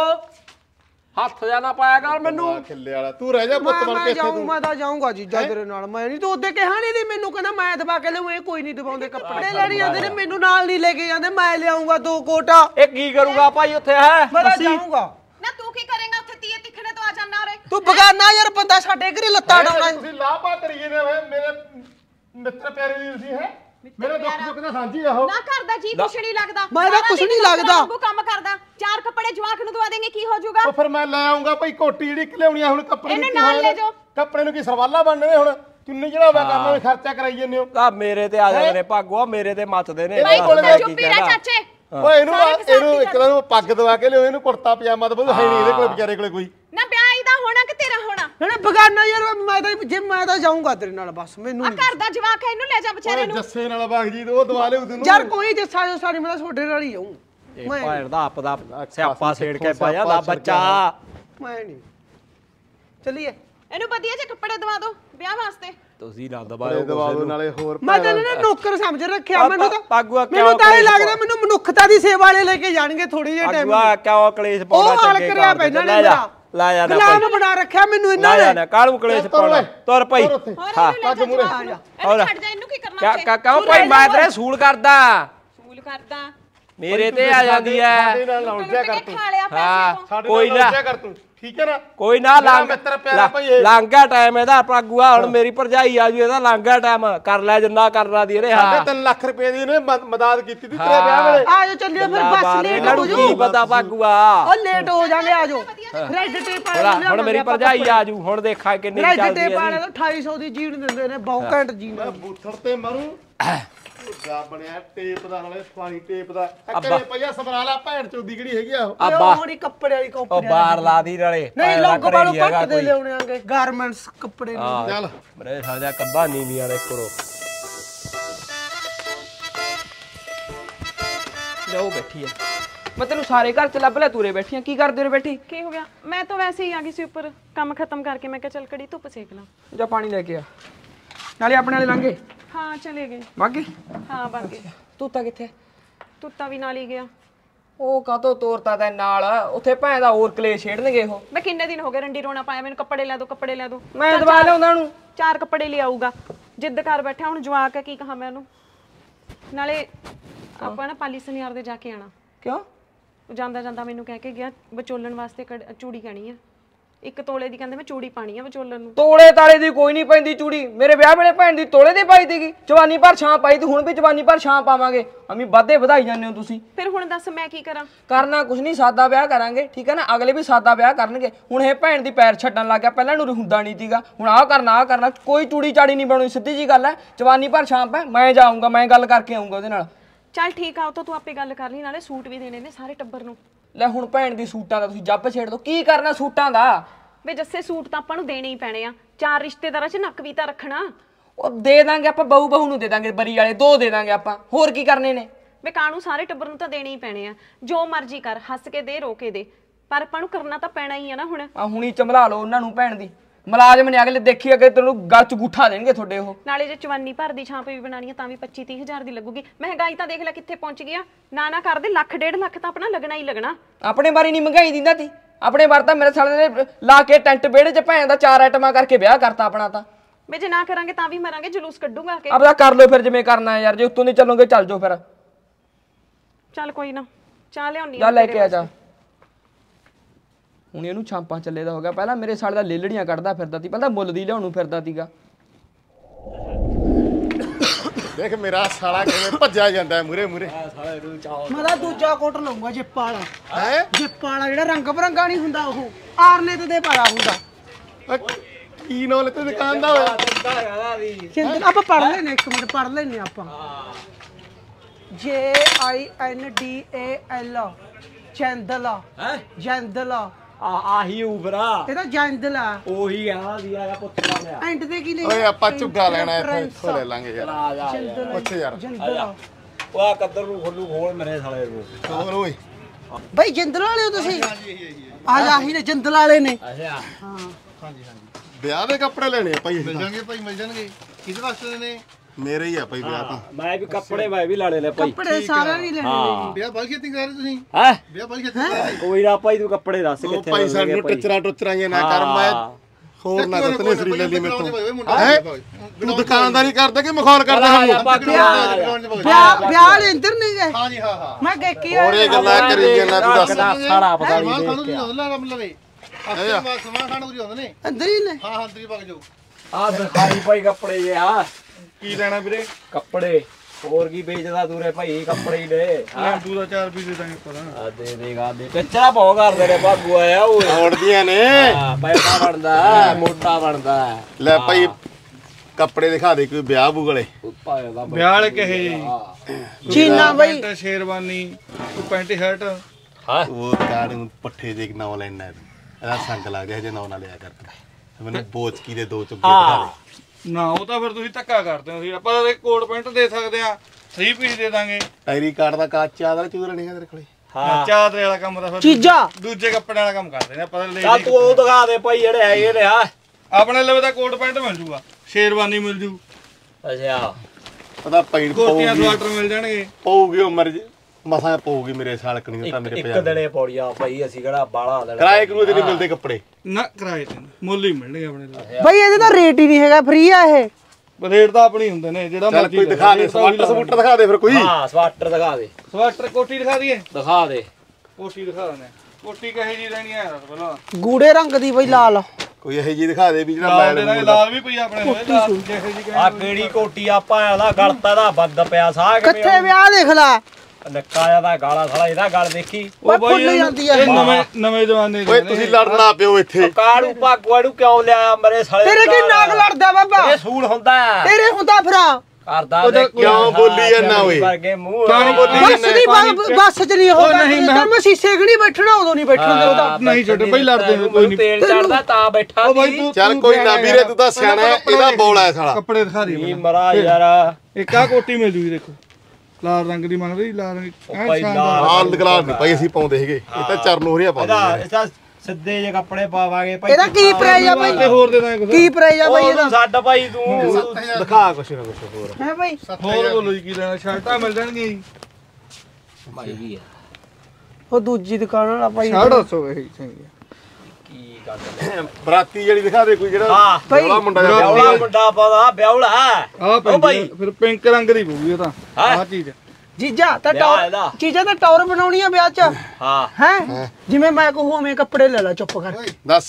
ਹੱਥ ਜਾ ਨਾ ਪਾਇਆ ਕਰ ਮੈਨੂੰ ਖਿੱਲੇ ਵਾਲਾ ਤੂੰ ਰਹਿ ਜਾ ਪੁੱਤ ਬਣ ਕੇ ਇੱਥੇ ਤੂੰ ਮੈਂ ਤਾਂ ਜਾਊਂਗਾ ਜੀਜਾ ਤੇਰੇ ਨਾਲ ਮੈਂ ਨਹੀਂ ਤੂੰ ਉਹਦੇ ਕਿਹਾ ਨਹੀਂ ਦੀ ਮੈਨੂੰ ਕਹਿੰਦਾ ਮੈਂ ਦਬਾ ਕੇ ਲਿਆਉਂ ਇਹ ਕੋਈ ਨਹੀਂ ਦਬਾਉਂਦੇ ਕੱਪੜੇ ਲੈਣੀ ਜਾਂਦੇ ਨੇ ਮੈਨੂੰ ਨਾਲ ਨਹੀਂ ਲੈ ਕੇ ਜਾਂਦੇ ਮੈਂ ਲਿਆਉਂਗਾ 2 ਕੋਟਾ ਇਹ ਕੀ ਕਰੂਗਾ ਭਾਈ ਉੱਥੇ ਹੈ ਮੈਂ ਤਾਂ ਜਾਊਂਗਾ ਨਾ ਤੂੰ ਕੀ ਕਰੇਂਗਾ ਉੱਥੇ ਤੀਏ ਤਿੱਖਣੇ ਤੋਂ ਆ ਜਾਣਾ ਉਰੇ ਤੂੰ ਬਗਾਨਾ ਯਾਰ ਬੰਦਾ ਸਾਡੇ ਘਰੇ ਲੱਤਾਂ ਡਾਉਣਾ ਤੁਸੀਂ ਲਾਪਾ ਕਰੀਏ ਨੇ ਮੇਰੇ ਮਿੱਤਰ ਪਿਆਰੇ ਜੀ ਤੁਸੀਂ ਹੈ ਮੇਰੇ ਦੁੱਖ ਸੁੱਖ ਦਾ ਸਾਂਝੀ ਆਹੋ ਨਾ ਕਰਦਾ ਜੀ ਕੁਛ ਨਹੀਂ ਲੱਗਦਾ ਮੈਂ ਤਾਂ ਕੁਛ ਨਹੀਂ ਲੱਗਦਾ। ਕੰਮ ਕਰਦਾ ਚਾਰ ਕੱਪੜੇ ਜਵਾਕ ਨੂੰ ਦਵਾ ਦੇਂਗੇ ਕੀ ਹੋ ਜਾਊਗਾ? ਉਹ ਫਿਰ ਮੈਂ ਲੈ ਆਉਂਗਾ ਭਾਈ ਕੋਟੀ ਜਿਹੜੀ ਲਿਆਉਣੀ ਆ ਹੁਣ ਕੱਪੜੇ ਇਹਨੂੰ ਨਾਲ ਲੈ ਜਾਓ। ਕੱਪੜੇ ਨੂੰ ਕੀ ਸਰਵਾਲਾ ਬਣਨੇ ਨੇ ਹੁਣ ਚੁੰਨੀ ਚੜਾਵਾ ਕਰਨਾ ਵੀ ਖਰਚਾ ਕਰਾਈ ਜੰਨੇ ਹੋ ਆ ਮੇਰੇ ਤੇ ਆ ਜਾਂਦੇ ਨੇ ਭਾਗੋ ਮੇਰੇ ਤੇ ਮੱਚਦੇ ਨੇ ਭਾਈ ਤੂੰ ਤਾਂ ਚੁੱਪ ਹੀ ਰਹਿ ਚਾਚੇ। ਓਏ ਇਹਨੂੰ ਇੱਕ ਦਿਨ ਪੱਗ ਦਵਾ ਕੇ ਲਿਓ ਇਹਨੂੰ ਕੁੜਤਾ ਪਜਾਮਾ ਤਾਂ ਹੈ ਨਹੀਂ ਇਹਦੇ ਕੋਲ ਵਿਚਾਰੇ ਕੋਲੇ ਕੋਈ ਨਾ ਵਿਆਹ ਇਹਦਾ ਹੋਣਾ ਕਿ ਤੇਰਾ ਹੋਣਾ? ਨਾ ਬਗਾਨਾ ਯਾਰ ਮੈਂ ਤਾਂ ਜਾਊਂਗਾ ਤੇਰੇ ਨਾਲ ਬਸ ਮੈਨੂੰ ਆ ਘਰ ਦਾ ਜਵਾਕ ਹੈ ਇਹਨੂੰ ਲੈ ਜਾ ਵਿਚਾਰੇ ਨੂੰ। ਜੱਸੇ ਨਾਲ ਬਾਗ ਜੀ ਉਹ ਦਵਾ ਲਿਓ ਤੈਨੂੰ ਯਾਰ ਕੋਈ ਜੱਸਾ ਜੋ ਸਾਡੀ ਮੈਂ ਤੁਹਾਡੇ ਨਾਲ ਹੀ ਜਾਊਂ। ਇਹ ਭੈਣ ਦਾ ਆਪ ਦਾ ਸਿਆਪਾ ਛੇੜ ਕੇ ਪਾਇਆ ਦਾ ਬੱਚਾ। ਮੈਂ ਨਹੀਂ ਚੱਲੀਏ ਇਹਨੂੰ ਵਧੀਆ ਜਿਹੇ ਕੱਪੜੇ ਦਵਾ ਦਿਓ ਵਿਆਹ ਵਾਸਤੇ। ਤੁਸੀਂ ਨਾ ਦਵਾ ਦਬਾਓ ਦਿਓ ਨਾਲੇ ਹੋਰ ਮੈਂ ਤਾਂ ਨਾ ਨੌਕਰ ਸਮਝ ਰੱਖਿਆ ਮੈਨੂੰ ਤਾਂ ਪਾਗੂਆ ਕਿਉਂ ਮੈਨੂੰ ਤਾਂ ਇਹ ਲੱਗਦਾ ਮੈਨੂੰ ਮਨੁੱਖਤਾ ਦੀ ਸੇਵਾ ਵਾਲੇ ਲੈ ਕੇ ਜਾਣਗੇ ਥੋੜੀ ਜਿਹੀ ਟਾਈਮ ਪਾਗੂਆ ਕਿਉਂ ਕਲੇਸ਼ ਪਾਉਣਾ ਉਹ ਹਾਲ ਚੰਗੇ ਕਰਿਆ ਕੰਮ ਪੈਣਾ ਲੈ ਜਾ ਲੈ ਜਾ ਨਾ ਗੁਲਾਮ ਬਣਾ ਰੱਖਿਆ ਮੈਨੂੰ ਇਹਨਾਂ ਲੈ ਨੇ ਜਾ ਕਾਲੂ ਕਲੇਸ਼ ਪਾਉਣਾ ਤੁਰ ਪਈ ਹੋਰ ਇਹਨੂੰ ਲੈ ਜਾ ਜਵਾਕ ਨੂੰ। ਇਹਨੂੰ ਛੱਡ ਜਾ ਇਹਨੂੰ ਕੀ ਕਰਨਾ ਉੱਥੇ? ਕਿਉਂ ਭਾਈ ਮੈਂ ਤੇਰੇ ਸੂਲ ਕਰਦਾ ਸੂਲ ਕਰਦਾ ਮੇਰੇ ਤੇ ਆ ਜਾਂਦੀ ਐ ਸਾਡੇ ਨਾਲ ਲੌਂਜਿਆ ਕਰ ਤੂੰ ਖਾ ਲਿਆ ਹਾਂ ਪੈਸੇ ਸਾਡੇ ਕੋਈ ਨਾਲ ਨਾ ਲੌਂਜਿਆ ਕਰ ਤੂੰ ਠੀਕ ਹੈ ਨਾ ਕੋਈ ਨਾ ਲੰਘ ਮਿੱਤਰ ਪਿਆਰਾ ਭਾਈ ਇਹ। ਲੰਘਿਆ ਟਾਈਮ ਇਹਦਾ ਪਾਗੂਆ ਹੁਣ ਮੇਰੀ ਭਰਜਾਈ ਆ ਜੂ ਇਹਦਾ ਲੰਘਿਆ ਟਾਈਮ ਕਰ ਲੈ ਜਿੰਨਾ ਕਰਨਾ ਦੀ ਇਹਨੇ ਹਾਂ 3 ਲੱਖ ਰੁਪਏ ਦੀ ਇਹਨੇ ਮਦਦ ਕੀਤੀ ਤੀ ਤੇਰੇ ਵਿਆਹ ਵੇਲੇ ਆ ਜਾਓ ਚੱਲਿਓ ਫਿਰ ਬੱਸ ਲੇਟ ਹੋ ਕੀ ਜੂ ਪਤਾ ਪਾਗੂਆ ਉਹ ਲੇਟ ਹੋ ਜਾਗੇ ਆ ਜਾਓ ਰੈੱਡ ਟੇਪ ਵਾਲੇ ਹੁਣ ਮੇਰੀ ਭਰਜਾਈ ਆ ਜੂ ਹੁਣ ਦੇਖਾਂ ਕਿੰਨੀ ਰੈੱਡ ਚੱਲਦੀ ਟੇਪ ਹੈ ਵਾਲੇ ਤਾਂ 2800 ਦੀ ਜੀਣ ਦਿੰਦੇ ਨੇ ਬਹੁਤ ਘੰਟ ਜੀਣ ਮੈਂ ਬੂਥਰ ਤੇ ਮਾਰੂ ਜਾ ਬਣਿਆ ਟੇਪ ਦਾ ਨਾਲੇ ਫਲਾਣੀ ਟੇਪ ਦਾ ਕਰੇ ਪਈਆ ਸਬਰਾਲਾ ਭੈਣ ਚੋਦੀ ਕਿਹੜੀ ਹੈਗੀ ਆ ਉਹ ਅੱਬਾ ਹੋਣੀ ਕੱਪੜੇ ਵਾਲੀ ਉਹ ਕੰਪਨੀ ਬਾਹਰ ਲਾ ਦੀ ਨਾਲੇ ਨਹੀਂ ਲੋਕ ਬਾਲੋ ਕੱਟ ਦੇ ਲਿਆਉਣੇ ਆਂਗੇ ਗਾਰਮੈਂਟਸ ਕੱਪੜੇ ਨੂੰ ਚੱਲ ਮੇਰੇ ਸਾਜਾ ਕੱਬਾ ਨੀਵੀਆਂ ਵਾਲੇ ਕਰੋ ਲਓ ਬੈਠੀ ਆ ਮੈਂ ਤੈਨੂੰ ਸਾਰੇ ਘਰ ਚ ਲੱਭ ਲਿਆ ਤੂਰੇ ਬੈਠੀਆਂ ਕੀ ਕਰਦੇ ਹੋ ਬੈਠੀ? ਕੀ ਹੋ ਗਿਆ? ਮੈਂ ਤਾਂ ਵੈਸੇ ਹੀ ਆ ਗਈ ਸੀ ਉੱਪਰ ਕੰਮ ਖਤਮ ਕਰਕੇ ਮੈਂ ਕਿਹਾ ਚੱਲ ਕੜੀ ਧੁੱਪ ਸੇਕ ਲਾਂ। ਜਾ ਪਾਣੀ ਲੈ ਕੇ ਆ ਨਾਲੇ ਆਪਣੇ ਵਾਲੇ ਲੰਘੇ ਹਾਂ ਚਲੇ ਗਏ। ਵਾਗੇ ਹਾਂ ਬਣ ਗਏ। ਤੂਤਾ ਕਿੱਥੇ? ਤੁੱਤਾ ਵੀ ਨਾਲ ਹੀ ਗਿਆ। ਉਹ ਕਾਤੋਂ ਤੋਰਤਾ ਤੈ ਨਾਲ ਉੱਥੇ ਭੈਣ ਦਾ ਹੋਰ ਕਲੇਸ਼ ਛੇੜਨਗੇ ਉਹ। ਮੈਂ ਕਿੰਨੇ ਦਿਨ ਹੋ ਗਏ ਰੰਡੀ ਰੋਣਾ ਪਾਇਆ ਮੈਨੂੰ ਕੱਪੜੇ ਲੈ ਦੋ ਕੱਪੜੇ ਲੈ ਦੋ। ਮੈਂ ਦਵਾ ਲਿਆਉਂਦਾ ਉਹਨੂੰ। ਚਾਰ ਕੱਪੜੇ ਲਿਆਊਗਾ ਜਿੱਦ ਕਰ ਬੈਠਾ ਹੁਣ ਜਵਾਕ ਹੈ ਕੀ ਕਹਾਂ ਮੈਂ ਉਹਨੂੰ। ਨਾਲੇ ਆਪਾਂ ਨਾ ਪਾਲੀ ਸਨਿਆਰ ਦੇ ਜਾ ਕੇ ਆਣਾ। ਕਿਉਂ? ਜਾਂਦਾ ਜਾਂਦਾ ਮੈਨੂੰ ਕਹਿ ਕੇ ਗਿਆ ਵਿਚੋਲਣ ਵਾਸਤੇ ਚੂੜੀ ਕਹਿਣੀ ਆ 1 ਤੋਲੇ ਦੀ ਕਹਿੰਦੇ ਮੈਂ ਚੂੜੀ ਪਾਣੀ ਆ ਵਿਚੋਲਣ ਨੂੰ। ਤੋਲੇ ਤਾਲੇ ਦੀ ਕੋਈ ਨਹੀਂ ਪੈਂਦੀ ਚੂੜੀ ਮੇਰੇ ਵਿਆਹ ਵੇਲੇ ਭੈਣ ਦੀ ਤੋਲੇ ਦੀ ਪਾਈ ਸੀਗੀ ਜਵਾਨੀ ਭਰ ਛਾਂ ਪਾਈ ਤੇ ਹੁਣ ਵੀ ਜਵਾਨੀ ਭਰ ਛਾਂ ਪਾਵਾਂਗੇ ਅਮੀ ਵਾਧੇ ਵਧਾਈ ਜਾਂਦੇ ਹੋ ਤੁਸੀਂ। ਫਿਰ ਹੁਣ ਦੱਸ ਮੈਂ ਕੀ ਕਰਾਂ? ਕਰਨਾ ਕੁਝ ਨਹੀਂ ਸਾਦਾ ਵਿਆਹ ਕਰਾਂਗੇ ਠੀਕ ਹੈ ਨਾ ਅਗਲੇ ਵੀ ਸਾਦਾ ਵਿਆਹ ਕਰਨਗੇ ਹੁਣ ਇਹ ਭੈਣ ਦੀ ਪੈਰ ਛੱਡਣ ਲੱਗ ਗਿਆ ਪਹਿਲਾਂ ਨੂੰ ਹੁੰਦਾ ਨਹੀਂ ਸੀਗਾ ਹੁਣ ਆਹ ਕਰਨਾ ਕੋਈ ਚੂੜੀ ਚਾੜੀ ਨਹੀਂ ਬਣਨੀ ਸਿੱਧੀ ਜੀ ਗੱਲ ਹੈ ਜਵਾਨੀ ਭਰ ਛਾਂ ਪੈ ਮੈਂ ਜਾਊਂਗਾ ਮੈਂ ਗੱਲ ਕਰਕੇ ਆਊਂਗਾ ਉਹਦੇ ਨਾਲ। ਚੱਲ ਠੀਕ ਆ ਉਹ ਤਾਂ ਤੂੰ ਆਪੇ ਗੱਲ ਕਰ ਲਈ ਨਾਲੇ ਸੂਟ ਵੀ ਦੇਣੇ ਨੇ ਸਾਰੇ ਟੱਬਰ ਨੂੰ। ਲੈ ਹੁਣ ਭੈਣ ਦੀ ਸੂਟਾਂ ਦਾ ਤੁਸੀਂ ਜੱਬ ਛੇੜ ਦੋ ਕੀ ਕਰਨਾ ਸੂਟਾਂ ਦਾ? ਵੇ ਜੱਸੇ ਸੂਟ ਤਾਂ ਆਪਾਂ ਨੂੰ ਦੇਣੇ ਹੀ ਪੈਣੇ ਆ 4 ਰਿਸ਼ਤੇਦਾਰਾਂ 'ਚ ਨੱਕ ਵੀ ਤਾਂ ਰੱਖਣਾ। ਉਹ ਦੇ ਦਾਂਗੇ ਆਪਾਂ ਬਹੂ ਨੂੰ ਦੇ ਦਾਂਗੇ ਬਰੀ ਵਾਲੇ 2 ਦੇ ਦਾਂਗੇ ਆਪਾਂ ਹੋਰ ਕੀ ਕਰਨੇ ਨੇ? ਵੇ ਕਾਹਨੂੰ ਸਾਰੇ ਟੱਬਰ ਨੂੰ ਤਾਂ ਦੇਣੇ ਹੀ ਪੈਣੇ ਆ ਜੋ ਮਰਜ਼ੀ ਕਰ ਹੱਸ ਕੇ ਦੇ ਰੋ ਕੇ ਦੇ ਪਰ ਆਪਾਂ ਨੂੰ ਕਰਨਾ ਤਾਂ ਪੈਣਾ ਹੀ ਆ ਨਾ ਹੁਣ। ਆ ਹੁਣੀ ਚਮਲਾ ਲਓ ਉਹਨਾਂ ਨੂੰ ਭੈਣ ਦੀ ਮੁਲਾਜ਼ਮ ਨੇ ਅਗਲੇ ਦੇਖੀ ਅੱਗੇ ਤੈਨੂੰ ਗੱਲ ਚ ਗੁੱਠਾ ਦੇਣਗੇ ਤੁਹਾਡੇ ਉਹ। ਨਾਲੇ ਜੇ ਚਵੰਨੀ ਭਰ ਦੀ ਛਾਂਪ ਵੀ ਬਣਾਣੀ ਆ ਤਾਂ ਵੀ 25-30 ਹਜ਼ਾਰ ਦੀ ਲੱਗੂਗੀ। ਮਹਿੰਗਾਈ ਤਾਂ ਦੇਖ ਲੈ ਕਿੱਥੇ ਪਹੁੰਚ ਗਈ ਆ ਨਾ ਕਰਦੇ 1.5 ਲੱਖ ਤਾਂ ਆਪਣਾ ਲੱਗਣਾ ਹੀ ਲੱਗਣਾ। ਆਪਣੇ ਬਾਰੇ ਨਹੀਂ ਮਹਿੰਗਾਈ ਦਿੰਦਾ ਤੀ ਆਪਣੇ ਬਾਰ ਤਾਂ ਮੇਰੇ ਸਾਲੇ ਨੇ ਲਾ ਕੇ ਟੈਂਟ ਵਿਹੜੇ ਚ ਭੈਣ ਦਾ 4 ਆਈਟਮਾਂ ਕਰਕੇ ਵਿਆਹ ਕਰਤਾ ਆਪਣਾ ਤਾਂ। ਵੇ ਜੇ ਨਾ ਕਰਾਂਗੇ ਤਾਂ ਵੀ ਮਰਾਂਗੇ ਜਲੂਸ ਕੱਢੂਗਾ ਕੇ। ਆਪਦਾ ਕਰ ਲਓ ਫਿਰ ਜਿਵੇਂ ਕਰਨਾ ਯਾਰ ਜੇ ਉੱਤੋਂ ਦੀ ਚੱਲੋਗੇ ਚੱਲ ਜਾਓ ਫਿਰ। ਚੱਲ ਕੋਈ ਨਾ ਚਾਹ ਲਿਆਉਣੀ ਜਾ ਲੈ ਕੇ ਆ ਜਾ ਹੁਣ ਇਹਨੂੰ ਛਾਂਪਾਂ ਚੱਲੇ ਦਾ ਹੋ ਗਿਆ ਪਹਿਲਾਂ ਮੇਰੇ ਸਾਲੇ ਦਾ ਲੇਲੜੀਆਂ ਕੱਢਦਾ ਫਿਰਦਾ ਸੀ ਪਹਿਲਾਂ ਮੁੱਲ ਦੀ ਲਿਆਉਣ ਨੂੰ ਫਿਰਦਾ ਸੀਗਾ। ਦੇਖ ਮੇਰਾ ਸਾਲਾ ਕਿਵੇਂ ਭੱਜਿਆ ਜਾਂਦਾ ਮੂਰੇ ਮੈਂ ਤਾਂ ਦੂਜਾ ਕੋਟ ਲਊਂਗਾ ਜਿੱਪ ਵਾਲਾ ਹੈ ਜਿੱਪ ਵਾਲਾ ਜਿਹੜਾ ਰੰਗ ਬਰੰਗਾ ਨਹੀਂ ਹੁੰਦਾ ਉਹ ਆਰਨੇ ਤੇ ਪਾਇਆ ਹੁੰਦਾ। ਕੀ ਨੌ ਲੱਤੇ ਦੁਕਾਨ ਦਾ ਹੋਇਆ ਚਿੰਤਨ ਆਪਾਂ ਪੜ ਲੈਨੇ 1 ਮਿੰਟ ਪੜ ਲੈਨੇ ਆਪਾਂ JINDAL ਚੰਦਲਾ ਹੈ ਜੰਦਲਾ ਆਹੀ ਉਬਰਾ ਇਹਦਾ ਜੰਦਲਾ ਉਹੀ ਆ ਦੀ ਆ ਪੁੱਤਰਾ ਲਿਆ ਐਂਡ ਤੇ ਕੀ ਲੈ ਓਏ ਆਪਾਂ ਝੁੱਗਾ ਲੈਣਾ ਇੱਥੇ ਲੈ ਲਾਂਗੇ ਯਾਰ ਆ ਜਾ ਪੁੱਛ ਯਾਰ ਜੰਦਲਾ ਉਹ ਆ ਕੱਦਰ ਨੂੰ ਖੋਲੂ ਖੋਲ ਮੇਰੇ ਸਾਲੇ ਨੂੰ ਹੋਰ ਓਏ ਬਈ ਜੰਦਲ ਵਾਲੇ ਹੋ ਤੁਸੀਂ? ਆ ਜਾ ਹੀ ਨੇ ਜੰਦਲ ਵਾਲੇ ਨੇ। ਅੱਛਾ ਹਾਂ ਵਿਆਹ ਦੇ ਕੱਪੜੇ ਲੈਣੇ ਆ ਭਾਈ ਮਿਲ ਜਾਣਗੇ ਭਾਈ ਮਿਲ ਜਾਣਗੇ ਕਿਹਦੇ ਵਾਸਤੇ ਨੇ? ਮੇਰੇ ਹੀ ਆ ਭਾਈ ਵਿਆਹ ਤਾਂ ਮੈਂ ਵੀ ਕੱਪੜੇ ਮੈਂ ਵੀ ਲਾਣੇ ਨੇ ਭਾਈ ਕੱਪੜੇ ਸਾਰਿਆਂ ਨਹੀਂ ਲੈਣੇ ਨੇ ਵਿਆਹ ਬਾਲ ਖੇਤੀ ਕਰ ਰਹੇ ਤੁਸੀਂ? ਹੈ ਵਿਆਹ ਬਾਲ ਖੇਤੀ ਕਰ ਰਹੇ? ਕੋਈ ਨਾ ਭਾਈ ਤੂੰ ਕੱਪੜੇ ਦੱਸ ਉਹ ਕਿੱਥੇ ਭਾਈ ਸਾਨੂੰ ਟੁੱਚਰਾਂ ਜੇ ਨਾ ਕਰ ਮੈਂ ਹੋਰ ਨਾ ਦੱਸਨੇ ਸਰੀ ਲੈ ਲਈ ਮੇਰੇ ਤੋਂ ਤੂੰ ਦੁਕਾਨਦਾਰੀ ਕਰਦਾ ਕਿ ਮਖੌਲ ਕਰਦਾ ਸਾਨੂੰ ਵਿਆਹ ਵਾਲੇ ਇੰਦਰ ਨਹੀਂ ਗਏ? ਹਾਂ ਜੀ ਹਾਂ ਹਾਂ ਮੈਂ ਦੇਖੀ ਹੋਰ ਇਹ ਗੱਲਾਂ ਕਰੀ ਜਾਂਦਾ ਤੂੰ ਦੱਸ ਸਾਲਾ ਪਤਾ ਸਮਾਨ ਨਹੀਂ ਖਾਣੂ ਤੁਸੀਂ ਆਉਂਦੇ ਨਾ ਲਵੇ ਸਮਾਨ ਖਾਣੂ ਤੁਸੀਂ ਆਉਂਦੇ ਨੇ ਅੰਦਰ ਹੀ ਨੇ। ਹਾਂ ਹਾਂ ਅੰਦਰ ਹੀ ਵਗ ਜਾਓ ਆ ਦਿਖਾਈ ਭਾਈ ਕੱਪੜੇ ਜੇ ਆ ਕੀ ਲੈਣਾ ਵੀਰੇ ਕੱਪੜੇ ਹੋਰ ਕੀ ਵੇਚਦਾ ਤੂਰੇ ਭਾਈ ਕੱਪੜੇ ਹੀ ਨੇ ਲੈਂਬੂ ਦਾ 4 ਪੀਸ ਦੇ ਦਾਂਗੇ ਪਤਾ ਆ ਦੇ ਦੇਗਾ ਦੇ ਕੱਚਾ ਪਾਉ ਕਰਦੇ ਨੇ ਭਾਗੂ ਆਇਆ ਓਏ ਔੜਦੀਆਂ ਨੇ ਹਾਂ ਪੈਸਾ ਬਣਦਾ ਮੋਟਾ ਬਣਦਾ ਲੈ ਭਾਈ ਕੱਪੜੇ ਦਿਖਾ ਦੇ ਕੋਈ ਵਿਆਹ ਬੁਗਲੇ ਵਿਆਹ ਵਾਲੇ ਕਹੇ ਜੀ ਚੀਨਾ ਬਈ ਪੈਂਟ ਸ਼ੇਰਵਾਨੀ ਕੋਈ ਪੈਂਟ ਸ਼ਰਟ ਹਾਂ ਉਹ ਕਾਰ ਨੂੰ ਪੱਠੇ ਦੇ ਨਾਮ ਲੈਣਾ ਇਹਦਾ ਸੰਗ ਲੱਗ ਗਿਆ ਜੇ ਨਾਮ ਨਾ ਲਿਆ ਕਰ ਮੈਨੂੰ ਬੋਚਕੀ ਦੇ 2 ਚੁੱਗੇ ਦਿਖਾ ਦੇ ਨਾ ਉਹ ਤਾਂ ਫਿਰ ਤੁਸੀਂ ਧੱਕਾ ਕਰਦੇ ਹੋ ਆਪਾਂ ਤਾਂ ਕੋਟ ਪੈਂਟ ਦੇ ਸਕਦੇ ਆ 3 ਪੀਸ ਦੇ ਦਾਂਗੇ ਆਈਡੀ ਕਾਰਡ ਦਾ ਕਾਚਾ ਦਾ ਚੂਰ ਨਹੀਂ ਹੈ ਤੇਰੇ ਕੋਲੇ ਹਾਂ ਚਾਦਰੇ ਵਾਲਾ ਕੰਮ ਤਾਂ ਫਿਰ ਚੀਜ਼ਾਂ ਦੂਜੇ ਕੱਪੜੇ ਵਾਲਾ ਕੰਮ ਕਰਦੇ ਨੇ ਆਪਾਂ ਲੈ ਚੱਲ ਤੂੰ ਉਹ ਦਿਖਾ ਦੇ ਭਾਈ ਜਿਹੜੇ ਹੈਗੇ ਨੇ ਆ ਆਪਣੇ ਲਵੇ ਤਾਂ ਕੋਟ ਪੈਂਟ ਮਿਲ ਜੂਗਾ ਸ਼ੇਰਵਾਨੀ ਮਿਲ ਜੂ ਅੱਛਾ ਉਹਦਾ ਪੈਂਟ ਕੋਟੀਆਂ ਸਵਾਟਰ ਮਿਲ ਜਾਣਗੇ ਪਊਗੀ ਉਮਰ ਮਸਾਂ ਪਊਗੀ ਮੇਰੇ ਸਾਲਕ ਨਹੀਂ ਤਾਂ ਮੇਰੇ ਇੱਕ ਦਿਨੇ ਪੌੜੀਆਂ ਭਾਈ ਅਸੀਂ ਕਿਹੜਾ ਬਾਲਾ ਦੇਣਾ ਕਿਰਾਏ ਕਰੂ ਤੇ ਨਹੀਂ ਮਿਲਦੇ ਕੱਪੜੇ ਨਾ ਕਿਰਾਏ ਤੇ ਮੁੱਲ ਹੀ ਮਿਲਣਗੇ ਆਪਣੇ ਲਈ ਬਈ ਇਹਦੇ ਤਾਂ ਰੇਟ ਹੀ ਨਹੀਂ ਹੈਗਾ ਫ੍ਰੀ ਆ ਇਹ ਰੇਟ ਤਾਂ ਆਪਣੀ ਹੁੰਦੇ ਨੇ ਜਿਹੜਾ ਚੱਲ ਮਰਜ਼ੀ ਕੋਈ ਦਿਖਾ ਦੇ ਸਵਾਟਰ ਦਿਖਾ ਦੇ ਫਿਰ ਕੋਈ ਹਾਂ ਸਵਾਟਰ ਦਿਖਾ ਦੇ ਸਵਾਟਰ ਕੋਟੀ ਦਿਖਾ ਦਈਏ ਦਿਖਾ ਦੇ ਕੋਟੀ ਦਿਖਾ ਦਿੰਦੇ ਕੋਟੀ ਕਹੇ ਜੀ ਲੈਣੀ ਆ ਪਹਿਲਾਂ ਗੂੜੇ ਰੰਗ ਦੀ ਬਈ ਲਾਲ ਕੋਈ ਇਹੋ ਜੀ ਦਿਖਾ ਦੇ ਵੀ ਜਿਹੜਾ ਲਾਲ ਦੇ ਨਾਲ ਲਾਲ ਵੀ ਪਈ ਆਪਣੇ ਕੋਲ ਲਾਲ ਜਿਹੇ ਜੀ ਆ ਕਿਹੜੀ ਕੋਟੀ ਆਪਾਂ ਇਹਦਾ ਗਲਤਾ ਦਾ ਬੰਦ ਪਿਆ ਸਾਹ ਕਿੱਥੇ ਵਿਆਹ ਦੇਖ ਲੈ ਨੱਕਾ ਜਿਹਾ ਗਾਲਾ ਸਾਲਾ ਇਹਦਾ ਗਲ ਦੇਖੀ ਓਏ ਫੁੱਲ ਜਾਂਦੀ ਆ ਇਹ ਨਵੇਂ ਜਮਾਨੇ ਓਏ ਤੁਸੀਂ ਲੜਨਾ ਪਿਓ ਇੱਥੇ ਕਾੜੂ ਭਾਗੂ ਨੂੰ ਕਿਉਂ ਲਿਆ ਮਰੇ ਸਾਲੇ ਤੇਰੇ ਕੀ ਨਾਗ ਲੜਦਾ ਬਾਬਾ ਇਹ ਸੂਲ ਹੁੰਦਾ ਤੇਰੇ ਹੁੰਦਾ ਫਰਾ ਕਰਦਾ ਦੇ ਕਿਉਂ ਬੋਲੀ ਜਾਂਦਾ ਓਏ ਵਰਗੇ ਮੂੰਹ ਕਿਉਂ ਬੋਲੀ ਬੱਸ ਦੀ ਬੱਸ ਚ ਨਹੀਂ ਹੋਗਾ ਮੈਂ ਸ਼ੀਸ਼ੇ ਕਿ ਨਹੀਂ ਬੈਠਣਾ ਉਦੋਂ ਨਹੀਂ ਬੈਠਣਗੇ ਉਹਦਾ ਨਹੀਂ ਛੱਡ ਬਈ ਲੜਦੇ ਨੇ ਕੋਈ ਨਹੀਂ ਤੇਲ ਚੜਦਾ ਤਾਂ ਬੈਠਾ ਸੀ ਚੱਲ ਕੋਈ ਨਾ ਵੀਰੇ ਤੂੰ ਤਾਂ ਸਿਆਣਾ ਇਹਦਾ ਬੋਲ ਆ ਸਾਲਾ ਕੱਪੜੇ ਦਿਖਾ ਦੀ ਨੀ ਮਰਾ ਯਾਰ ਇੱਕ ਆ ਕੋਟੀ ਮਿਲ ਜੂਗੀ ਦੇਖੋ ਲਾਲ ਰੰਗ ਦੀ ਮੰਗਦੇ ਲਾਲ ਰੰਗ ਭਾਈ ਆਲ ਦਗਲਾਰ ਨਹੀਂ ਭਾਈ ਅਸੀਂ ਪਾਉਂਦੇ ਹੈਗੇ ਇਹ ਤਾਂ ਚਰਨ ਹੋ ਰਿਹਾ ਪਾਉਂਦੇ ਇਹਦਾ ਸਿੱਧੇ ਜੇ ਕੱਪੜੇ ਪਾਵਾਂਗੇ ਭਾਈ ਇਹਦਾ ਕੀ ਪ੍ਰਾਈਜ਼ ਆ ਬਾਈ ਤੇ ਹੋਰ ਦੇ ਦਾਂਗੇ ਕੀ ਪ੍ਰਾਈਜ਼ ਆ ਬਾਈ ਇਹਦਾ ਛੱਡ ਭਾਈ ਤੂੰ ਦਿਖਾ ਕੁਛ ਨਾ ਕੁਛ ਹੋਰ ਹੈ ਬਾਈ ਹੋਰ ਬੋਲੋ ਜੀ ਕੀ ਲੈਣਾ ਸ਼ਰਟਾਂ ਮਿਲ ਜਾਣਗੀਆਂ ਜੀ ਭਾਈ ਵੀ ਆ ਉਹ ਦੂਜੀ ਦੁਕਾਨ ਵਾਲਾ ਭਾਈ ਸ਼ਰਟ ਦੱਸੋ ਇਹ ਚੰਗੀ ਕੀ ਗੱਲ ਬਰਾਤੀ ਜਿਹੜੀ ਦਿਖਾ ਦੇ ਕੋਈ ਜਿਹੜਾ ਹਾਂ ਵਿਆਹਲਾ ਮੁੰਡਾ ਜਿਹਾ ਵਿਆਹਲਾ ਮੁੰਡਾ ਪਾਦਾ ਵਿਆਹਲਾ ਆ ਭਾਈ ਫਿਰ ਪਿੰਕ ਰੰਗ ਦੀ ਪਊਗੀ ਉਹ ਤਾਂ ਆ ਚੀਜ਼ ਜੀਜਾ ਤਾਂ ਵਿਆਹ ਇਹਦਾ। ਟੌਰ ਚੀਜ਼ਾਂ ਤਾਂ ਟੌਰ ਬਣਾਉਣੀ ਆ ਵਿਆਹ ਚ ਹਾਂ ਹੈ ਜਿਵੇਂ ਮੈਂ ਕਹੂੰ ਉਵੇਂ ਕੱਪੜੇ ਲੈ ਲੈ ਚੁੱਪ ਕਰ ਦੱਸ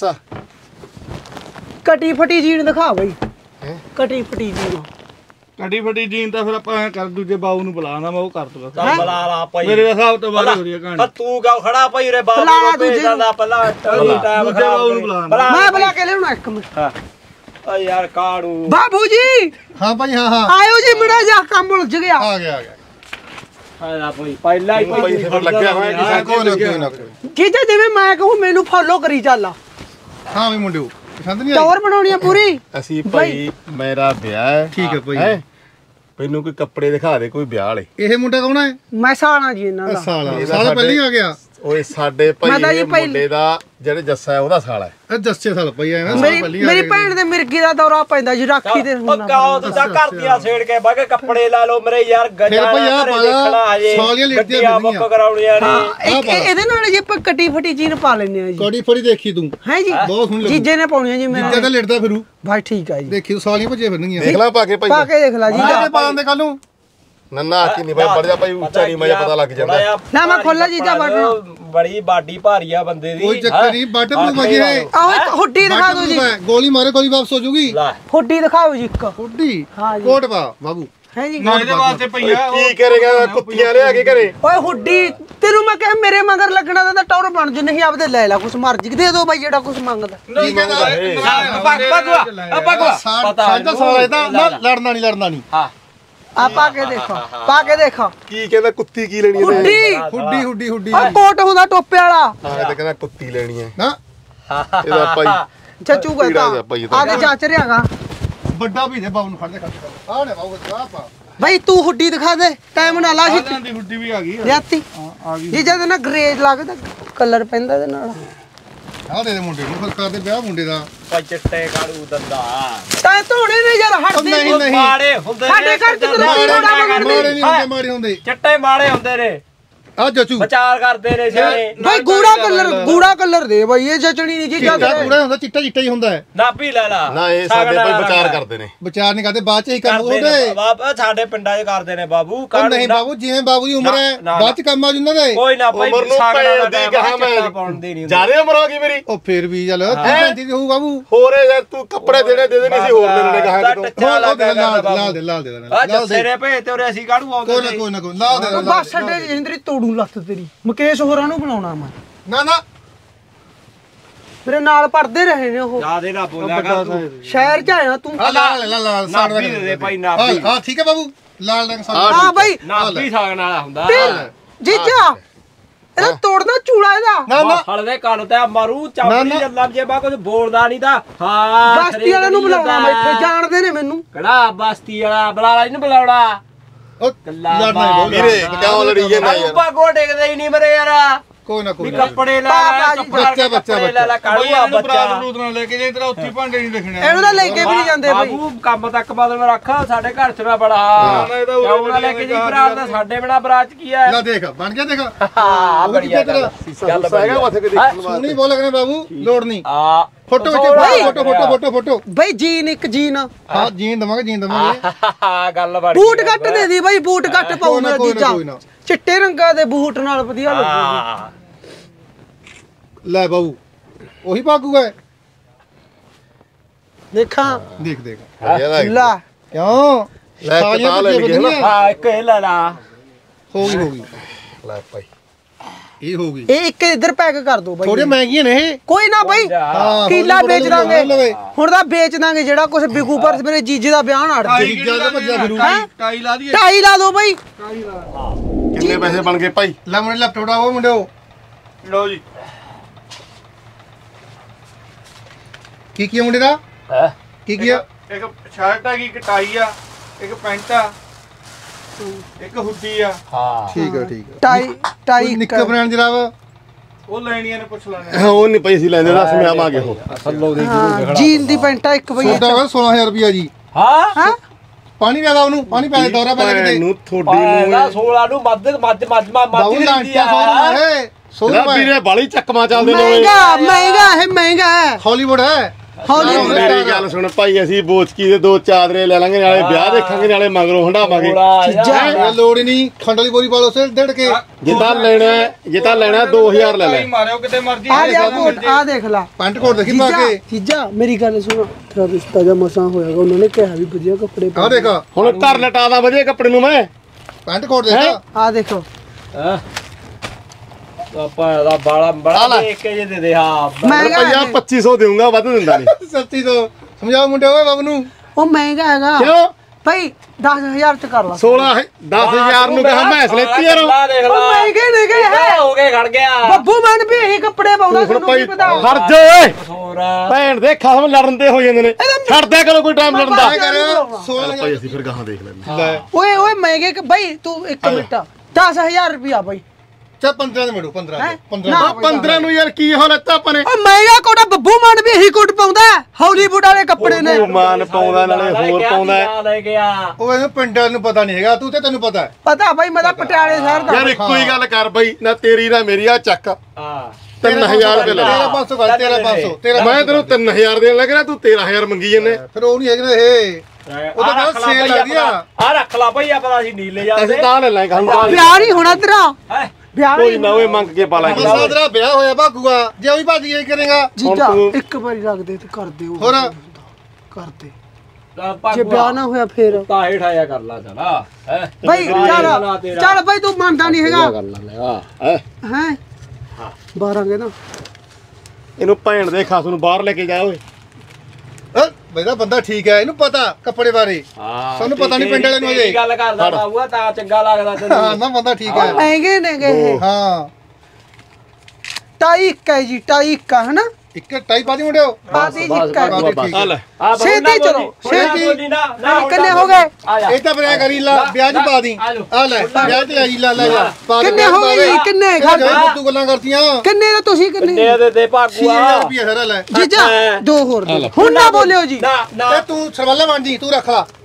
ਕਟੀ ਫਟੀ ਜੀਨ ਦਿਖਾ ਬਈ ਕਟੀ ਫਟੀ ਜੀਨ ਕੱਡੀ ਫੱਟੀ ਜੀਨ ਤਾਂ ਫਿਰ ਆਪਾਂ ਐਂ ਕਰ ਦੂਜੇ ਬਾਊ ਨੂੰ ਬੁਲਾਣਾ ਮੈਂ ਉਹ ਕਰ ਦੂਗਾ ਚੱਲ ਬੁਲਾ ਲਾ ਭਾਈ ਮੇਰੇ ਹਿਸਾਬ ਤੋਂ ਬਾਅਦ ਹੋ ਰਹੀ ਹੈ ਪਰ ਕਹਾਣੀ ਤੂੰ ਕਿਉਂ ਖੜਾ ਭਾਈ ਉਰੇ ਬਾਬੂ ਬੁਲਾ ਲਾ ਨੂੰ ਦੂਜੇ ਭੇਜਦਾ ਪਹਿਲਾਂ ਟਾਈਮ ਦੂਜੇ ਬਾਊ ਨੂੰ ਬੁਲਾਣਾ ਮੈਂ ਬੁਲਾ ਕੇ ਲਿਆਉਣਾ ਇੱਕ ਮਿੰਟ ਓ ਯਾਰ ਕਾੜੂ ਬਾਬੂ ਜੀ ਹਾਂ ਭਾਈ ਹਾਂ ਹਾਂ ਆਇਓ ਜੀ ਮੇਰਾ ਜਾ ਕੰਮ ਉਲਝ ਗਿਆ ਆ ਗਿਆ ਆ ਭਾਈ ਪਹਿਲਾਂ ਹੀ ਭਾਈ ਫਿਰ ਲੱਗਿਆ ਹੋਇਆ ਕਿਸੇ ਕੋਈ ਨਾ ਜੀਜਾ ਜਿਵੇਂ ਮੈਂ ਕਹੂੰ ਮੈਨੂੰ ਫੋਲੋ ਕਰੀ ਚੱਲ ਹਾਂ ਵੀ ਮੁੰਡਿਓ ਪਸੰਦ ਨਹੀਂ ਆਈ ਟੌਰ ਬਣਾਉਣੀ ਆ ਪੂਰੀ ਅਸੀਂ ਭਾਈ ਮੇਰਾ ਵਿਆਹ ਹੈ ਠੀਕ ਹੈ ਭਾਈ ਹੈਂ? ਮੈਨੂੰ ਕੋਈ ਕੱਪੜੇ ਦਿਖਾ ਦੇ ਕੋਈ ਵਿਆਹ ਵਾਲੇ ਇਹ ਮੁੰਡਾ ਕੌਣ ਹੈ ਮੈਂ ਸਾਣਾ ਜੀ ਇਹਨਾਂ ਦਾ ਸਾਲਾ ਇਹਦਾ ਸਾਲਾ ਪਹਿਲਾਂ ਹੀ ਸਾਡੇ- ਆ ਗਿਆ ਓਏ ਸਾਡੇ ਮੈਂ ਤਾਂ ਭਾਈ ਜੀ ਇਹ ਮੁੰਡੇ ਦਾ ਜਿਹੜੇ ਜੱਸਾ ਹੈ ਉਹਦਾ ਸਾਲਾ ਹੈ ਇਹ ਦੱਸੇ ਸਾਲ ਪਈ ਐ ਨਾ ਮੇਰੀ ਭੈਣ ਦੇ ਮਿਰਗੀ ਦਾ ਦੌਰਾ ਪੈਂਦਾ ਜੀ ਰਾਖੀ ਦੇ ਉਹ ਕਾਓ ਤੂੰ ਤਾਂ ਘਰ ਦੀਆਂ ਛੇੜ ਕੇ ਬਾਗੇ ਕੱਪੜੇ ਲਾ ਲਓ ਮੇਰੇ ਯਾਰ ਗੱਜਾਂ ਭਾਈ ਆਹ ਘਰੇ ਦੇਖਣਾ ਹਜੇ ਸਾਲੀਆਂ ਲਿਖਦੀਆਂ ਗੱਡੀਆਂ ਫਿਰਦੀਆਂ। ਬੁੱਕ ਕਰਾਉਣੀਆਂ ਨੇ ਇਹਦੇ ਨਾਲ ਜੀ ਆਪਾਂ ਕਟੀ ਫਟੀ ਜੀਨ ਪਾ ਲੈਂਦੇ ਆ ਜੀ ਕੋਡੀ ਫੜੀ ਦੇਖੀ ਤੂੰ ਹੈ ਜੀ ਬਹੁਤ ਸੋਹਣੀ ਲੱਗੂ ਜੀਜੇ ਨੇ ਪਾਉਣੀ ਆ ਜੀ ਜਿੱਦਾਂ ਮੈਂ ਤਾਂ ਲੜਦਾ ਫਿਰੂ ਭਾਈ ਠੀਕ ਆ ਜੀ ਦੇਖੀ ਤੂੰ ਸਾਲੀਆਂ ਭੱਜੇ ਫਿਰਨਗੀਆਂ ਦੇਖ ਲੈ ਪਾ ਕੇ ਭਾਈ ਪਾ ਕੇ ਦੇਖ ਲੈ ਜੀ ਆਹ ਪਾ ਦਿੰਦੇ ਕੱਲ ਨੂੰ ਨੰਨਾ ਆਕੀ ਨਹੀਂ ਭਾਈ ਪੜ ਜਾ ਭਾਈ ਉੱਚਾ ਨਹੀਂ ਮੈਂ ਪਤਾ ਲੱਗ ਜਾਂਦਾ ਨਾ ਮੈਂ ਖੋਲਾ ਜੀਜਾ ਬਟਨ ਬੜੀ ਬਾਡੀ ਭਾਰੀ ਆ ਬੰਦੇ ਦੀ ਕੋਈ ਚੱਕਰ ਨਹੀਂ ਬਟਨ ਨੂੰ ਵਜੇ ਆਹ ਇੱਕ ਹੁੱਡੀ ਦਿਖਾ ਦਿਓ ਜੀ ਗੋਲੀ ਮਾਰੇ ਗੋਲੀ ਵਾਪਸ ਹੋ ਜੂਗੀ ਲੈ ਹੁੱਡੀ ਦਿਖਾਓ ਜੀ ਇੱਕ ਹੁੱਡੀ ਹਾਂ ਜੀ ਕੋਟ ਪਾ ਬਾਬੂ ਹੈ ਜੀ ਨਾ ਇਹਦੇ ਵਾਸਤੇ ਪਈਆ ਕੀ ਕਰੇਗਾ ਕੁੱਤੀਆਂ ਲਿਆ ਕੇ ਘਰੇ ਓਏ ਹੁੱਡੀ ਤੈਨੂੰ ਮੈਂ ਕਿਹਾ ਮੇਰੇ ਮਗਰ ਲੱਗਣਾ ਤਾਂ ਟੌਰ ਬਣ ਜੂ ਨਹੀਂ ਆਪਦੇ ਲੈ ਲੈ ਕੁਛ ਮਰਜ਼ੀ ਦੇ ਦੋ ਬਾਈ ਜਿਹੜਾ ਕੁਛ ਮੰਗਦਾ ਸਾਡਾ ਸਾਲਾ ਇਹਦਾ ਨਾ ਲੜਨਾ ਨਹੀਂ ਆ ਪਾ ਕੇ ਦੇਖੋ ਕੀ ਕਹਿੰਦਾ ਕੁੱਤੀ ਕੀ ਲੈਣੀ ਹੈ ਹੁੱਡੀ ਹੁੱਡੀ ਆ ਕੋਟ ਹੁੰਦਾ ਟੋਪੇ ਵਾਲਾ ਹਾਂ ਇਹ ਤਾਂ ਕਹਿੰਦਾ ਕੁੱਤੀ ਲੈਣੀ ਹੈ ਨਾ ਇਹਦਾ ਭਾਈ ਚੱਚੂ ਕੀੜਾ ਕਹਤਾ ਜਿਹਾ ਭਾਈ ਇਹ ਤਾਂ। ਆਦੇ ਚਾਚ ਰਿਆਗਾ ਵੱਡਾ ਵੀ ਦੇ ਬਾਬੂ ਨੂੰ ਫੜਦੇ ਆ ਨੇ ਬਾਬੂ ਆ ਪਾ ਬਾਈ ਤੂੰ ਹੁੱਡੀ ਦਿਖਾ ਦੇ ਟਾਈਮ ਨਾ ਲਾ ਸੀ ਦੀ ਹੁੱਡੀ ਵੀ ਆ ਗਈ ਰਿਆਤੀ ਆ ਗਈ ਜੀ ਜਦ ਨਾ ਗ੍ਰੇਜ ਲੱਗਦਾ ਕਲਰ ਪੈਂਦਾ ਇਹਦੇ ਨਾਲ ਆ ਦੇ ਮੁੰਡੇ ਨੂੰ ਫਿਰ ਕਰਦੇ ਵਿਆਹ ਮੁੰਡੇ ਦਾ ਭਾਈ ਚਿੱਟੇ ਕਾੜੂ ਦੰਦਾ ਤਾਂ ਧੋਣੇ ਨੇ ਯਾਰ ਹਟਦੇ ਨਹੀਂ ਨਹੀਂ ਮਾੜੇ ਹੁੰਦੇ ਸਾਡੇ ਘਰ ਚ ਤਾਂ ਮਾੜੇ ਲੋੜਾ ਨਹੀਂ ਮੰਗਣ ਮਾੜੇ ਦੀ ਨਹੀਂ ਹੁੰਦੇ ਮਾੜੇ ਹੁੰਦੇ ਚਿੱਟੇ ਮਾੜੇ ਹੁੰਦੇ ਨੇ ਆ ਜਚੂ ਵਿਚਾਰ ਕਰਦੇ ਨੇ ਸਿਆਣੇ ਭਾਈ ਗੂੜਾ ਕਲਰ ਦੇ ਭਾਈ ਇਹ ਜਚਣੀ ਨਹੀਂ ਚੀਜ਼ਾਂ ਚਿੱਟਾ ਕੂੜਾ ਹੁੰਦਾ ਚਿੱਟਾ ਹੀ ਹੁੰਦਾ ਹੈ ਨਾ ਪੀ ਲੈ ਲਾ ਨਾ ਇਹ ਸਾਡੇ ਭਾਈ ਵਿਚਾਰ ਕਰਦੇ ਨੇ ਵਿਚਾਰ ਨਹੀਂ ਕਰਦੇ ਬਾਅਦ ਚ ਹੀ ਕੰਮ ਕਰਦੇ ਹੋਵੇ ਨੇ ਬਾਬਾ ਸਾਡੇ ਪਿੰਡਾਂ 'ਚ ਕਰਦੇ ਨੇ ਬਾਬੂ ਉਹ ਨਹੀਂ ਬਾਬੂ ਜਿਵੇਂ ਬਾਬੂ ਦੀ ਉਮਰ ਹੈ ਬਾਅਦ ਚ ਕੰਮ ਆ ਜੁੰਦਾ ਦੇ ਕੋਈ ਨਾ ਭਾਈ ਉਮਰ ਨੂੰ ਸਾਗਣਾ ਭੈਣ ਦੀ ਕਹਾ ਮੈਂ ਪਾਉਂਦੀ ਨਹੀਂ ਜਿਆਦਾ ਉਮਰ ਹੋ ਗਈ ਮੇਰੀ ਉਹ ਫੇਰ ਵੀ ਚੱਲ 35 ਦੀ ਹੋਊ ਬਾਬੂ ਹੋਰ ਯਾਰ ਤੂੰ ਕੱਪੜੇ ਦੇਣੇ ਦੇ ਨਹੀਂ ਸੀ ਹੋਰ ਲੈਣੇ ਕਹਾ ਕਿ ਲਾਲ ਦੇ ਆ ਜੱਸੇ ਨੇ ਭੇਜ ਤੇ ਉਰੇ ਅਸੀਂ ਕਾੜੂ ਆਉਂਦੇ ਕੋਈ ਨਾ ਲਾਲ ਦੇ ਬਸ ਸਾਡੇ ਇੰਦਰੀ ਤੋੜੂ ਲੱਤ ਤੇਰੀ ਮੁਕੇਸ਼ ਹੋਰਾਂ ਨੂੰ ਬੁਲਾਉਣਾ ਮੈਂ ਨਾ ਮੇਰੇ ਨਾਲ ਪੜਦੇ ਰਹੇ ਨੇ ਉਹ ਜਿਆਦੇ ਨਾ ਬੋਲਿਆ ਕਰ ਤੂੰ ਸ਼ਹਿਰ ਚ ਆਇਆ ਤੂੰ ਲਾਲ ਸਾੜ ਨਾਭੀ ਦੇ ਭਾਈ ਨਾਭੀ ਹਾਂ ਠੀਕ ਹੈ ਬਾਬੂ ਲਾਲ ਰੰਗ ਸਾੜ ਹਾਂ ਭਾਈ ਨਾਭੀ ਸਾਗਣ ਵਾਲਾ ਹੁੰਦਾ ਜੀਜਾ ਇਹਦਾ ਤੋੜਨਾ ਚੂੜਾ ਇਹਦਾ ਨਾ ਹਲਦੇ ਕੰਨ ਤੇ ਮਾਰੂ ਚਾਪੜੀ ਜੱਲਾਂ ਜੇ ਬਾ ਕੁਝ ਬੋਲਦਾ ਨਹੀਂ ਤਾਂ ਹਾਂ ਬਸਤੀ ਵਾਲਿਆਂ ਨੂੰ ਬੁਲਾਉਣਾ ਮੈਂ ਇੱਥੇ ਜਾਣਦੇ ਨੇ ਮੈਨੂੰ ਕਿਹੜਾ ਬਸਤੀ ਵਾਲਾ ਬੁਲਾਲਾ ਇਹਨੂੰ ਬੁਲਾਉਣਾ ਉਹ ਲੜਨਾ ਵੀਰੇ ਕਿਉਂ ਲੜੀ ਜੇ ਨਾ ਯਾਰ ਪਾ ਗੋ ਡੇਗਦੇ ਹੀ ਨਹੀਂ ਮਰੇ ਯਾਰ ਕੋਈ ਨਾ ਵੀ ਕੱਪੜੇ ਲੈ ਬੱਚਾ ਲੈ ਲੈ ਕਾੜੂਆ ਬੱਚਾ ਬਰੂਦ ਨਾਲ ਲੈ ਕੇ ਜੇ ਤੇਰਾ ਉੱਥੇ ਭਾਂਡੇ ਨਹੀਂ ਦੇਖਣੇ ਇਹਨੂੰ ਤਾਂ ਲੈ ਕੇ ਵੀ ਨਹੀਂ ਜਾਂਦੇ ਭਾਈ ਬਾਬੂ ਕੰਮ ਤੱਕ ਬਦਲ ਮੈਂ ਰੱਖਾ ਸਾਡੇ ਘਰ ਚ ਨਾ ਬੜਾ ਕਿਉਂ ਨਾ ਲੈ ਕੇ ਜੀ ਭਰਾ ਦਾ ਸਾਡੇ ਬਿਨਾ ਬਰਾਤ ਕੀ ਹੈ ਲੈ ਦੇਖ ਬਣ ਗਿਆ ਦੇਖ ਹਾਂ ਬੜੀਆ ਗੱਲ ਹੈਗਾ ਉੱਥੇ ਕਿ ਦੇਖਣ ਵਾਸਤੇ ਸੁਣੀ ਬੋਲ ਕਰੇ ਬਾਬੂ ਲੋੜ ਨਹੀਂ ਆ ਫੋਟੋ ਫੋਟੋ ਭਾਈ ਜੀਨ ਇੱਕ ਜੀਨ ਹਾਂ ਜੀਨ ਦਵਾਂਗੇ ਗੱਲ ਬੜੀ ਬੂਟ ਕੱਟ ਦੇ ਦੀ ਭਾਈ ਬੂਟ ਕੱਟ ਪਾਉ ਮੇਰਾ ਜੀਜਾ ਚਿੱਟੇ ਰੰਗਾਂ ਦੇ ਬੂਟ ਨਾਲ ਵਧੀਆ ਲੱਗੂਗੀ ਲੈ ਬਾਬੂ ਉਹੀ ਭਾਗੂ ਹੈ ਦੇਖਾਂ ਦੇਖ ਲਾ ਕਿਉਂ ਲੈ ਪਤਾ ਲੈ ਲਈਏ ਨਾ ਹਾਂ ਇੱਕ ਇਹ ਲੈ ਲਾ ਹੋ ਗਈ ਲੈ ਭਾਈ ਇਹ ਹੋ ਗਈ ਇਹ ਇੱਕ ਇੱਧਰ ਪੈਕ ਕਰ ਦੋ ਭਾਈ ਥੋੜੇ ਮਹਿੰਗੀਆਂ ਨੇ ਇਹ ਕੋਈ ਨਾ ਭਾਈ ਹਾਂ ਕੀਲਾ ਵੇਚ ਦਾਂਗੇ ਹੁਣ ਤਾਂ ਵੇਚ ਦਾਂਗੇ ਜਿਹੜਾ ਕੁਝ ਬਿਕੂ ਪਰ ਮੇਰੇ ਜੀਜੇ ਦਾ ਵਿਆਹ ਨਾ ਅੜ ਜੇ ਜਿਆਦਾ ਭੱਜਿਆ ਫਿਰੂ ਟਾਈ ਲਾ ਦਈਏ ਢਾਈ ਲਾ ਦੋ ਭਾਈ ਕਿੰਨੇ ਪੈਸੇ ਬਣ ਗਏ ਭਾਈ ਲੈ ਮੁੰਡੇ ਲੈਪਟਾਪ ਉਹ ਮੁੰਡਿਓ ਲਓ ਜੀ ਕੀ ਮੁੰਡੇ ਦਾ ਹੈ ਕੀ ਆ ਇੱਕ ਸ਼ਰਟ ਆ ਗਈ ਇੱਕ ਟਾਈ ਆ ਇੱਕ ਪੈਂਟ ਆ ਇੱਕ ਹੁੱਡੀ ਆ ਹਾਂ ਠੀਕ ਆ ਟਾਈ ਨਿੱਕਾ ਬ੍ਰਾਂਡ ਜਰਾਬ ਉਹ ਲੈਣੀਆਂ ਨੇ ਪੁੱਛ ਲੈਣੇ ਉਹ ਨਹੀਂ ਪਈ ਸੀ ਲੈਂਦੇ ਦੱਸ ਮੈਂ ਆਵਾਂਗੇ ਉਹ ਥੱਲੋਂ ਦੀ ਜੀਨ ਦੀ ਪੈਂਟਾ ਇੱਕ ਭਾਈ ਛੋਟਾ ਵਾ 16000 ਰੁਪਿਆ ਜੀ ਹਾਂ ਪਾਣੀ ਪਿਆਦਾ ਉਹਨੂੰ ਪਾਣੀ ਪਿਆ ਦੌਰਾ ਪੈ ਕਿਤੇ ਨੂੰ ਥੋੜੀ ਨੂੰ 16 ਨੂੰ ਮੱਝ ਬਾਬੂ ਲਾਂਟੀਆਂ ਸੋਨਾ ਹੈ ਨਾ ਵੀਰੇ ਬਾਲੀ ਚੱਕਮਾਂ ਚੱਲਦੇ ਨੇ ਮਹਿੰਗਾ ਹੈ ਹਾਲੀਵੁੱਡ ਹੈ ਮੇਰੀ ਗੱਲ ਸੁਣ ਭਾਈ ਅਸੀਂ ਬੋਚਕੀ ਦੇ ਦੋ ਚਾਦਰੇ ਲੈ ਲਾਂਗੇ ਨਾਲੇ ਵਿਆਹ ਦੇਖਾਂਗੇ ਨਾਲੇ ਮਗਰੋਂ ਹੰਡਾਵਾਂਗੇ ਚੀਜ਼ਾਂ ਲੋੜ ਹੀ ਨਹੀਂ ਖੰਡ ਵਾਲੀ ਬੋਰੀ ਪਾਲੋ ਸਿਰ ਡੜ ਕੇ ਜਿੱਦਾਂ ਲੈਣਾ 2000 ਲੈ ਲੈ ਮਾਰਿਓ ਕਿਤੇ ਮਰਜੀ ਆ ਜਾ ਕੋਟ ਆ ਦੇਖ ਲਾ ਪੈਂਟ ਕੋਟ ਦੇਖੀ ਪਾ ਕੇ ਚੀਜ਼ਾਂ ਮੇਰੀ ਗੱਲ ਸੁਣ ਤੇਰਾ ਰਿਸ਼ਤਾ ਜਾਂ ਮਸਾਂ ਹੋਇਆਗਾ ਉਹਨਾਂ ਨੇ ਕਿਹਾ ਵੀ ਵਧੀਆ ਕੱਪੜੇ ਆ ਦੇਖ ਹੁਣ ਧਰ ਲਟਾ ਦਾ ਵਧੀਆ ਕੱਪੜੇ ਨੂੰ ਮੈਂ ਪੈਂਟ ਕੋਟ ਦੇਖ ਆ ਦੇਖੋ ਆਪਾਂ ਦਾ ਬੜਾ ਦੇਖ ਕੇ ਜੇ ਦੇ ਹਾਂ ਮਹਿੰਗਾ ਰੁਪਈਆ 2500 ਦੇਊਂਗਾ ਵੱਧ ਦਿੰਦਾ ਨਹੀਂ ਸੱਚੀ ਤੋਂ ਸਮਝਾਓ ਮੁੰਡੇ ਓਏ ਬਾਬੂ ਨੂੰ ਉਹ ਮਹਿੰਗਾ ਹੈਗਾ ਕਿਉਂ ਭਾਈ 10000 ਚ ਕਰ ਲਾ 10000 ਨੂੰ ਕਹਾ ਮੈਂ ਲੈਤੀ ਯਾਰ ਦੇਖ ਲਾ ਮਹਿੰਗੇ ਨੇ ਗਏ ਹੈ ਹੋ ਕੇ ਖੜ ਗਿਆ ਬੱਬੂ ਮਨ ਵੀ ਇਹੀ ਕੱਪੜੇ ਪਾਉਂਦਾ ਹੁਣ ਤੁਹਾਨੂੰ ਭਾਈ ਕੀ ਪਤਾ ਖੜ ਜਾ ਓਏ ਹੋਰ ਭੈਣ ਦੇ ਖਸਮ ਲੜਨ ਦੇ ਹੋ ਜਾਂਦੇ ਨੇ ਛੱਡਦਿਆ ਕਰੋ ਕੋਈ ਟਾਈਮ ਲੜਨ ਦਾ ਐ ਕਰ 16000 ਭਾਈ ਅਸੀਂ ਫਿਰ ਗਾਹਾਂ ਦੇਖ ਲੈਂਦੇ ਲੈ ਓਏ ਮਹਿੰਗੇ ਭਾਈ ਤੂੰ ਇੱਕ ਮਿੰਟ 10000 ਰੁਪਿਆ ਭਾਈ ਚਾ 15 ਦੇ ਮਿੰਟੋ 15 ਦੇ 15 ਨਾ 15 ਨੂੰ ਯਾਰ ਕੀ ਹੋ ਲੱਤਾ ਆਪਾਂ ਨੇ ਉਹ ਮਹਿੰਗਾ ਕੋਟ ਬੱਬੂ ਮਾਨ ਵੀ ਇਹੀ ਕੋਟ ਪਾਉਂਦਾ ਹਾਲੀਵੁੱਡ ਵਾਲੇ ਕੱਪੜੇ ਨੇ ਉਹ ਮਾਨ ਪਾਉਂਦਾ ਨਾਲੇ ਹੋਰ ਪਾਉਂਦਾ ਲੈ ਗਿਆ ਉਹ ਇਹਨੂੰ ਪਿੰਡਾਂ ਨੂੰ ਪਤਾ ਨਹੀਂ ਹੈਗਾ ਤੂੰ ਤੇ ਤੈਨੂੰ ਪਤਾ ਹੈ ਪਤਾ ਭਾਈ ਮੈਂ ਤਾਂ ਪਟਿਆਲੇ ਸ਼ਹਿਰ ਦਾ ਯਾਰ ਇੱਕੋ ਹੀ ਗੱਲ ਕਰ ਬਈ ਨਾ ਤੇਰੀ ਨਾ ਮੇਰੀ ਆ ਚੱਕ ਹਾਂ 3000 ਰੁਪਏ ਲੈ ਤੇਰਾ 500 ਕਰ ਤੇਰਾ 500 ਤੇਰਾ ਮੈਂ ਤੈਨੂੰ 3000 ਦੇਣ ਲੱਗ ਰਿਹਾ ਤੂੰ 13000 ਮੰਗੀ ਜੰਨੇ ਫਿਰ ਉਹ ਨਹੀਂ ਹੈਗੇ ਇਹ ਉਹਦਾ ਕਹਿੰਦਾ ਸੇਲ ਲੱਗਦੀ ਆ ਰੱਖ ਲਾ ਭਾਈ ਆਪਾਂ ਅਸੀਂ ਨੀਲੇ ਜਾਂਦੇ ਅਸੀਂ ਤਾਂ ਲੈ ਲਾਂਗੇ ਹੁਣ ਵਿਆਹ ਨਹੀਂ ਹੋਣਾ ਤੇਰਾ ਹੈ ਵਿਆਹ ਕੋਈ ਨਾ ਓਏ ਮੰਗ ਕੇ ਪਾ ਲਾਂਗੇ ਮਸਾ ਤੇਰਾ ਵਿਆਹ ਹੋਇਆ ਭਾਗੂਆ ਜੇ ਉਹੀ ਭਾਜੀ ਇਹ ਕਰੇਗਾ ਜੀਜਾ ਤੂੰ- ਇੱਕ ਵਾਰੀ ਰੱਖ ਦੇ ਤੇ ਕਰ ਦੇ ਹੋਰ ਕਰਦੇ ਜੇ ਵਿਆਹ ਨਾ ਹੋਇਆ ਫੇਰ ਤਾਂ ਹੇਠ ਆਇਆ ਕਰ ਲਾ ਚਲਾ ਹੈ ਭਾਈ ਚੱਲ ਭਾਈ ਤੂੰ ਮੰਨਦਾ ਨਹੀਂ ਹੈਗਾ ਕਰ ਲੈ ਹੈ ਹੈ 12 ਕੇ ਨਾ ਇਹਨੂੰ ਭੈਣ ਦੇ ਖਾਸ ਨੂੰ ਬਾਹਰ ਲੈ ਕੇ ਜਾ ਓਏ ਮੇਰਾ ਬੰਦਾ ਠੀਕ ਹੈ ਇਹਨੂੰ ਪਤਾ ਕੱਪੜੇ ਬਾਰੇ ਸਾਨੂੰ ਪਤਾ ਨਹੀਂ ਪਿੰਡ ਵਾਲੇ ਨੂੰ ਅਜੇ ਗੱਲ ਕਰਦਾ ਬਾਬੂਆ ਤਾਂ ਚੰਗਾ ਲੱਗਦਾ ਤੈਨੂੰ ਹਾਂ ਨਾ ਬੰਦਾ ਠੀਕ ਹੈ ਮਹਿੰਗੇ ਨੇ ਗਏ ਹਾਂ ਟਾਈ ਇੱਕ ਹੈ ਜੀ ਟਾਈ ਇੱਕ ਹੈ ਨਾ ਇੱਕ ਟਾਈ ਪਾਦੀ ਮੁੰਡਿਓ ਪਾਤੀ ਇੱਕ ਹੈ ਆ ਲੈ ਛੇਤੀ ਚਲੋ ਛੇਤੀ ਕਿੰਨੇ ਹੋ ਗਏ ਇਹ ਤਾਂ ਬਰਿਆ ਕਰੀ ਲਾ ਵਿਆਜ ਪਾ ਦੀ ਆ ਲੈ ਵਿਆਜ ਲੈ ਜੀ ਲਾ ਲੈ ਪਾ ਦੇ ਕਿੰਨੇ ਹੋ ਗਏ ਜੀ? ਕਿੰਨੇ ਖੜ ਤੂੰ ਗੱਲਾਂ ਕਰਤੀਆਂ ਕਿੰਨੇ ਦਾ ਤੁਸੀਂ ਕਿੰਨੇ ਦੇ ਭਾਗੂਆ 6000 ਰੁਪਏ ਸਾਰਾ ਲੈ ਜੀਜਾ ਦੋ ਹੋਰ ਦੇ ਹੁਣ ਨਾ ਬੋਲਿਓ ਜੀ ਨਾ ਤੇ ਤੂੰ ਸਰਵਾਲਾ ਬਣ ਜੀ ਤੂੰ ਰੱਖ ਲਾ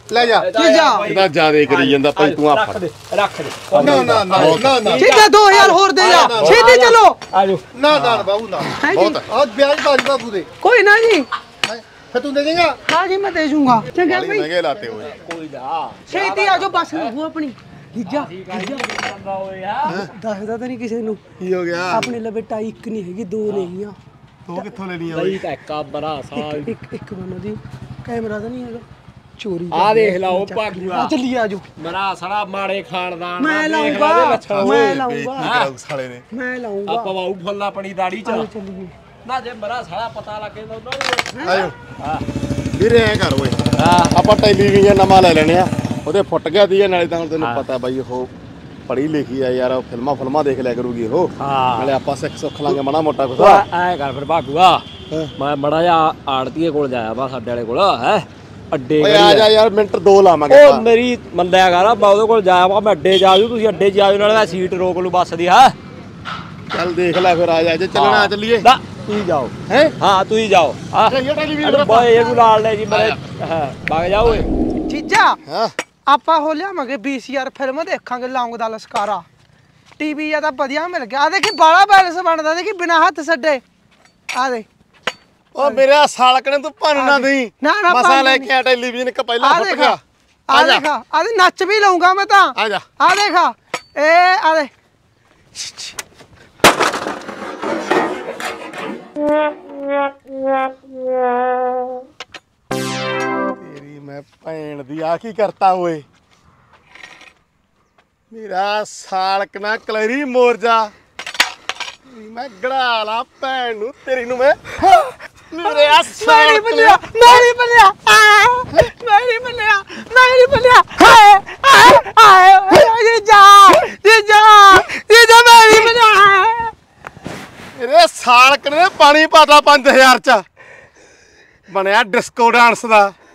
ਲੈ ਜਾ ਇਹਦਾ ਜ਼ਿਆਦਾ ਕਰੀ ਜਾਂਦਾ ਭਾਈ ਤੂੰ ਆ ਰੱਖ ਫੜ ਦੇ ਰੱਖ ਦੇ ਨਾ ਨਾ ਨਾ ਨਾ ਜੀਜਾ 2000 ਹੋਰ ਦੇ ਜਾ ਛੇਤੀ ਚਲੋ ਆ ਜਾਓ ਨਾ ਦਾਨ ਬਾਬੂ ਨਾ ਹੈ ਜੀ ਬਹੁਤ ਆ ਵਿਆਜ ਬਾਜ ਬਾਬੂ ਦੇ ਕੋਈ ਨਾ ਜੀ ਫਿਰ ਤੂੰ ਦੇ ਦੇਗਾ ਹਾਂ ਜੀ ਮੈਂ ਦੇ ਜੂੰਗਾ ਚੰਗਾ ਬਾਲੀ ਭਾਈ ਮਹਿੰਗੇ ਲਾਤੇ ਹੋਏ ਕੋਈ ਨਾ ਛੇਤੀ ਆ ਜਾਓ ਬੱਸ ਲੱਗੂ ਆਪਣੀ ਜੀਜਾ ਬੰਦਾ ਹੋਏ ਆ ਦੱਸਦਾ ਤਾਂ ਨਹੀਂ ਕਿਸੇ ਨੂੰ ਕੀ ਹੋ ਗਿਆ ਆਪਣੇ ਲਵੇ ਟਾਈ ਇੱਕ ਨਹੀਂ ਹੈਗੀ ਦੋ ਨੇਗੀਆਂ ਤੂੰ ਕਿੱਥੋਂ ਲੈਣੀ ਆ ਲਈ ਤਾਂ ਇੱਕਾ ਬੜਾ ਸਾਲ ਇੱਕ ਬੰਨੋ ਦੀ ਕੈਮਰਾ ਤਾਂ ਨਹੀਂ ਹੈਗਾ ਚੋਰੀ ਆ ਦੇਖ ਲਾ ਉਹ ਭਾਗੂਆ ਚੱਲੀ ਆ ਜਾਓ ਮੇਰਾ ਸੜਾ ਮਾੜੇ ਖਾਨਦਾਨ ਮੈਂ ਦਾ ਦੇਖ ਲਾ ਲਾਉਂਗਾ ਉਹਦੇ ਲੱਛਣ। ਮੈਂ ਲਾਉਂਗਾ ਕਰਾਉ ਸਾਲੇ ਨੇ ਮੈਂ ਲਾਉਂਗਾ ਆਪਾਂ ਵਾਉ ਫੁੱਲ ਆਪਣੀ ਦਾੜੀ ਚ ਚੱਲੀਏ ਨਾ ਜੇ ਮੇਰਾ ਸਾਲਾ ਪਤਾ ਲੱਗੇ ਤਾਂ ਉਹਨਾਂ ਨੂੰ ਆਜੋ ਵੀਰੇ ਐ ਕਰ ਓਏ ਆਪਾਂ ਟੈਲੀਵਿਜ਼ਨ ਨਵਾਂ ਲੈ ਲੈਣੇ ਆ ਉਹਦੇ ਫੁੱਟ ਗਿਆ ਦੀ ਨਾਲੇ ਤਾਂ ਹੁਣ ਤੈਨੂੰ ਪਤਾ ਬਾਈ ਉਹ ਪੜ੍ਹੀ ਲਿਖੀ ਆ ਯਾਰ ਫਿਲਮਾਂ ਦੇਖ ਲਿਆ ਕਰੂਗੀ ਉਹ ਹਾਂ ਨਾਲੇ ਆਪਾਂ ਸਿੱਖ ਸੁੱਖ ਲਾਂਗੇ ਮਾੜਾ ਮੋਟਾ ਕੁਛ ਐ ਕਰ ਫਿਰ ਭਾਗੂਆ ਮੈਂ ਮੜਾ ਜਾ ਆੜਤੀਏ ਕੋਲ ਜਾਇਆ ਵਾ ਸਾਡੇ ਵਾਲੇ ਕੋਲ ਹੈ ਅੱਡੇ ਓਏ ਆ ਜਾ ਯਾਰ ਮਿੰਟ 2 ਲਾਵਾਂਗੇ ਉਹ ਮੇਰੀ ਮੰਨਿਆ ਕਰ ਮੈਂ ਉਹਦੇ ਕੋਲ ਜਾਇਆ ਵਾ ਮੈਂ ਅੱਡੇ ਜਾ ਜੂ ਤੁਸੀਂ ਅੱਡੇ 'ਚ ਜਾਓ ਨਾਲੇ ਮੈਂ ਸੀਟ ਰੋਕ ਲੂ ਬੱਸ ਦੀ ਹੈ ਚੱਲ ਦੇਖ ਲੈ ਫਿਰ ਆ ਜਾ ਜੇ ਚੱਲਣਾ ਚੱਲੀਏ ਨਾ ਤੁਸੀਂ ਜਾਓ ਹੈ ਹਾਂ ਤੁਸੀਂ ਜਾਓ ਆ ਟੈਲੀਵਿਜ਼ਨ ਬਾਏ ਇਹਨੂੰ ਨਾਲ ਲੈ ਜੀ ਮੇਰੇ ਹਾਂ ਵਗ ਜਾ ਓਏ ਜੀਜਾ ਹਾਂ ਆਪਾਂ ਹੋ ਲਿਆਵਾਂਗੇ 20000 ਫਿਲਮ ਦੇਖਾਂਗੇ ਲੌਂਗ ਦਾ ਲਸਕਾਰਾ ਟੀਵੀ ਜਾਂ ਤਾਂ ਵਧੀਆ ਮਿਲ ਗਿਆ ਆ ਦੇਖੀ ਬਾਲਾ ਬੈਲੈਂਸ ਬਣਦਾ ਦੇਖੀ ਬਿਨਾ ਹੱਥ ਛੱਡੇ ਆ ਦੇ ਉਹ ਮੇਰਾ ਸਾਲਕ ਨੇ ਤੂੰ ਭੰਨਣਾ ਨਹੀਂ ਨਾ, ਨਾ, ਮਸਾ ਭੰਨ ਲੈ ਨਹੀਂ। ਕੇ ਆ ਟੈਲੀਵਿਜ਼ਨ ਇੱਕ ਪਹਿਲਾਂ ਆ ਫੁੱਟ ਦੇਖ ਗਿਆ ਆ ਦੇਖ ਆ ਦੇ ਨੱਚ ਵੀ ਲਊਂਗਾ ਮੈਂ ਤਾਂ ਆ ਜਾ ਆ ਦੇਖ ਏ ਆ ਦੇ ਤੇਰੀ ਮੈਂ ਭੈਣ ਦੀ ਆ ਕੀ ਕਰਤਾ ਓਏ ਮੇਰਾ ਸਾਲਕ ਨਾ ਕਲੈਰੀ ਮੋਰਜਾ ਮੈਂ ਗੜਾ ਲਾ ਭੈਣ ਨੂੰ ਤੇਰੀ ਨੂੰ ਮੈਂ ਮੇਰੇ ਆ ਮੇਰੀ ਬੱਲਿਆ ਮੇਰੀ ਬੱਲਿਆ ਮੇਰੀ ਬੱਲਿਆ ਮੇਰੀ ਬੱਲਿਆ ਹਾਏ ਹਾਏ ਹਾਏ ਜਾ ਮੇਰੀ ਬੱਲਿਆ ਮੇਰੇ ਸਾਲਕ ਨੇ ਪਾਣੀ ਪਾਤਾ 5000 ਚ ਬਣਿਆ ਡਿਸਕੋ ਡਾਂਸ ਦਾ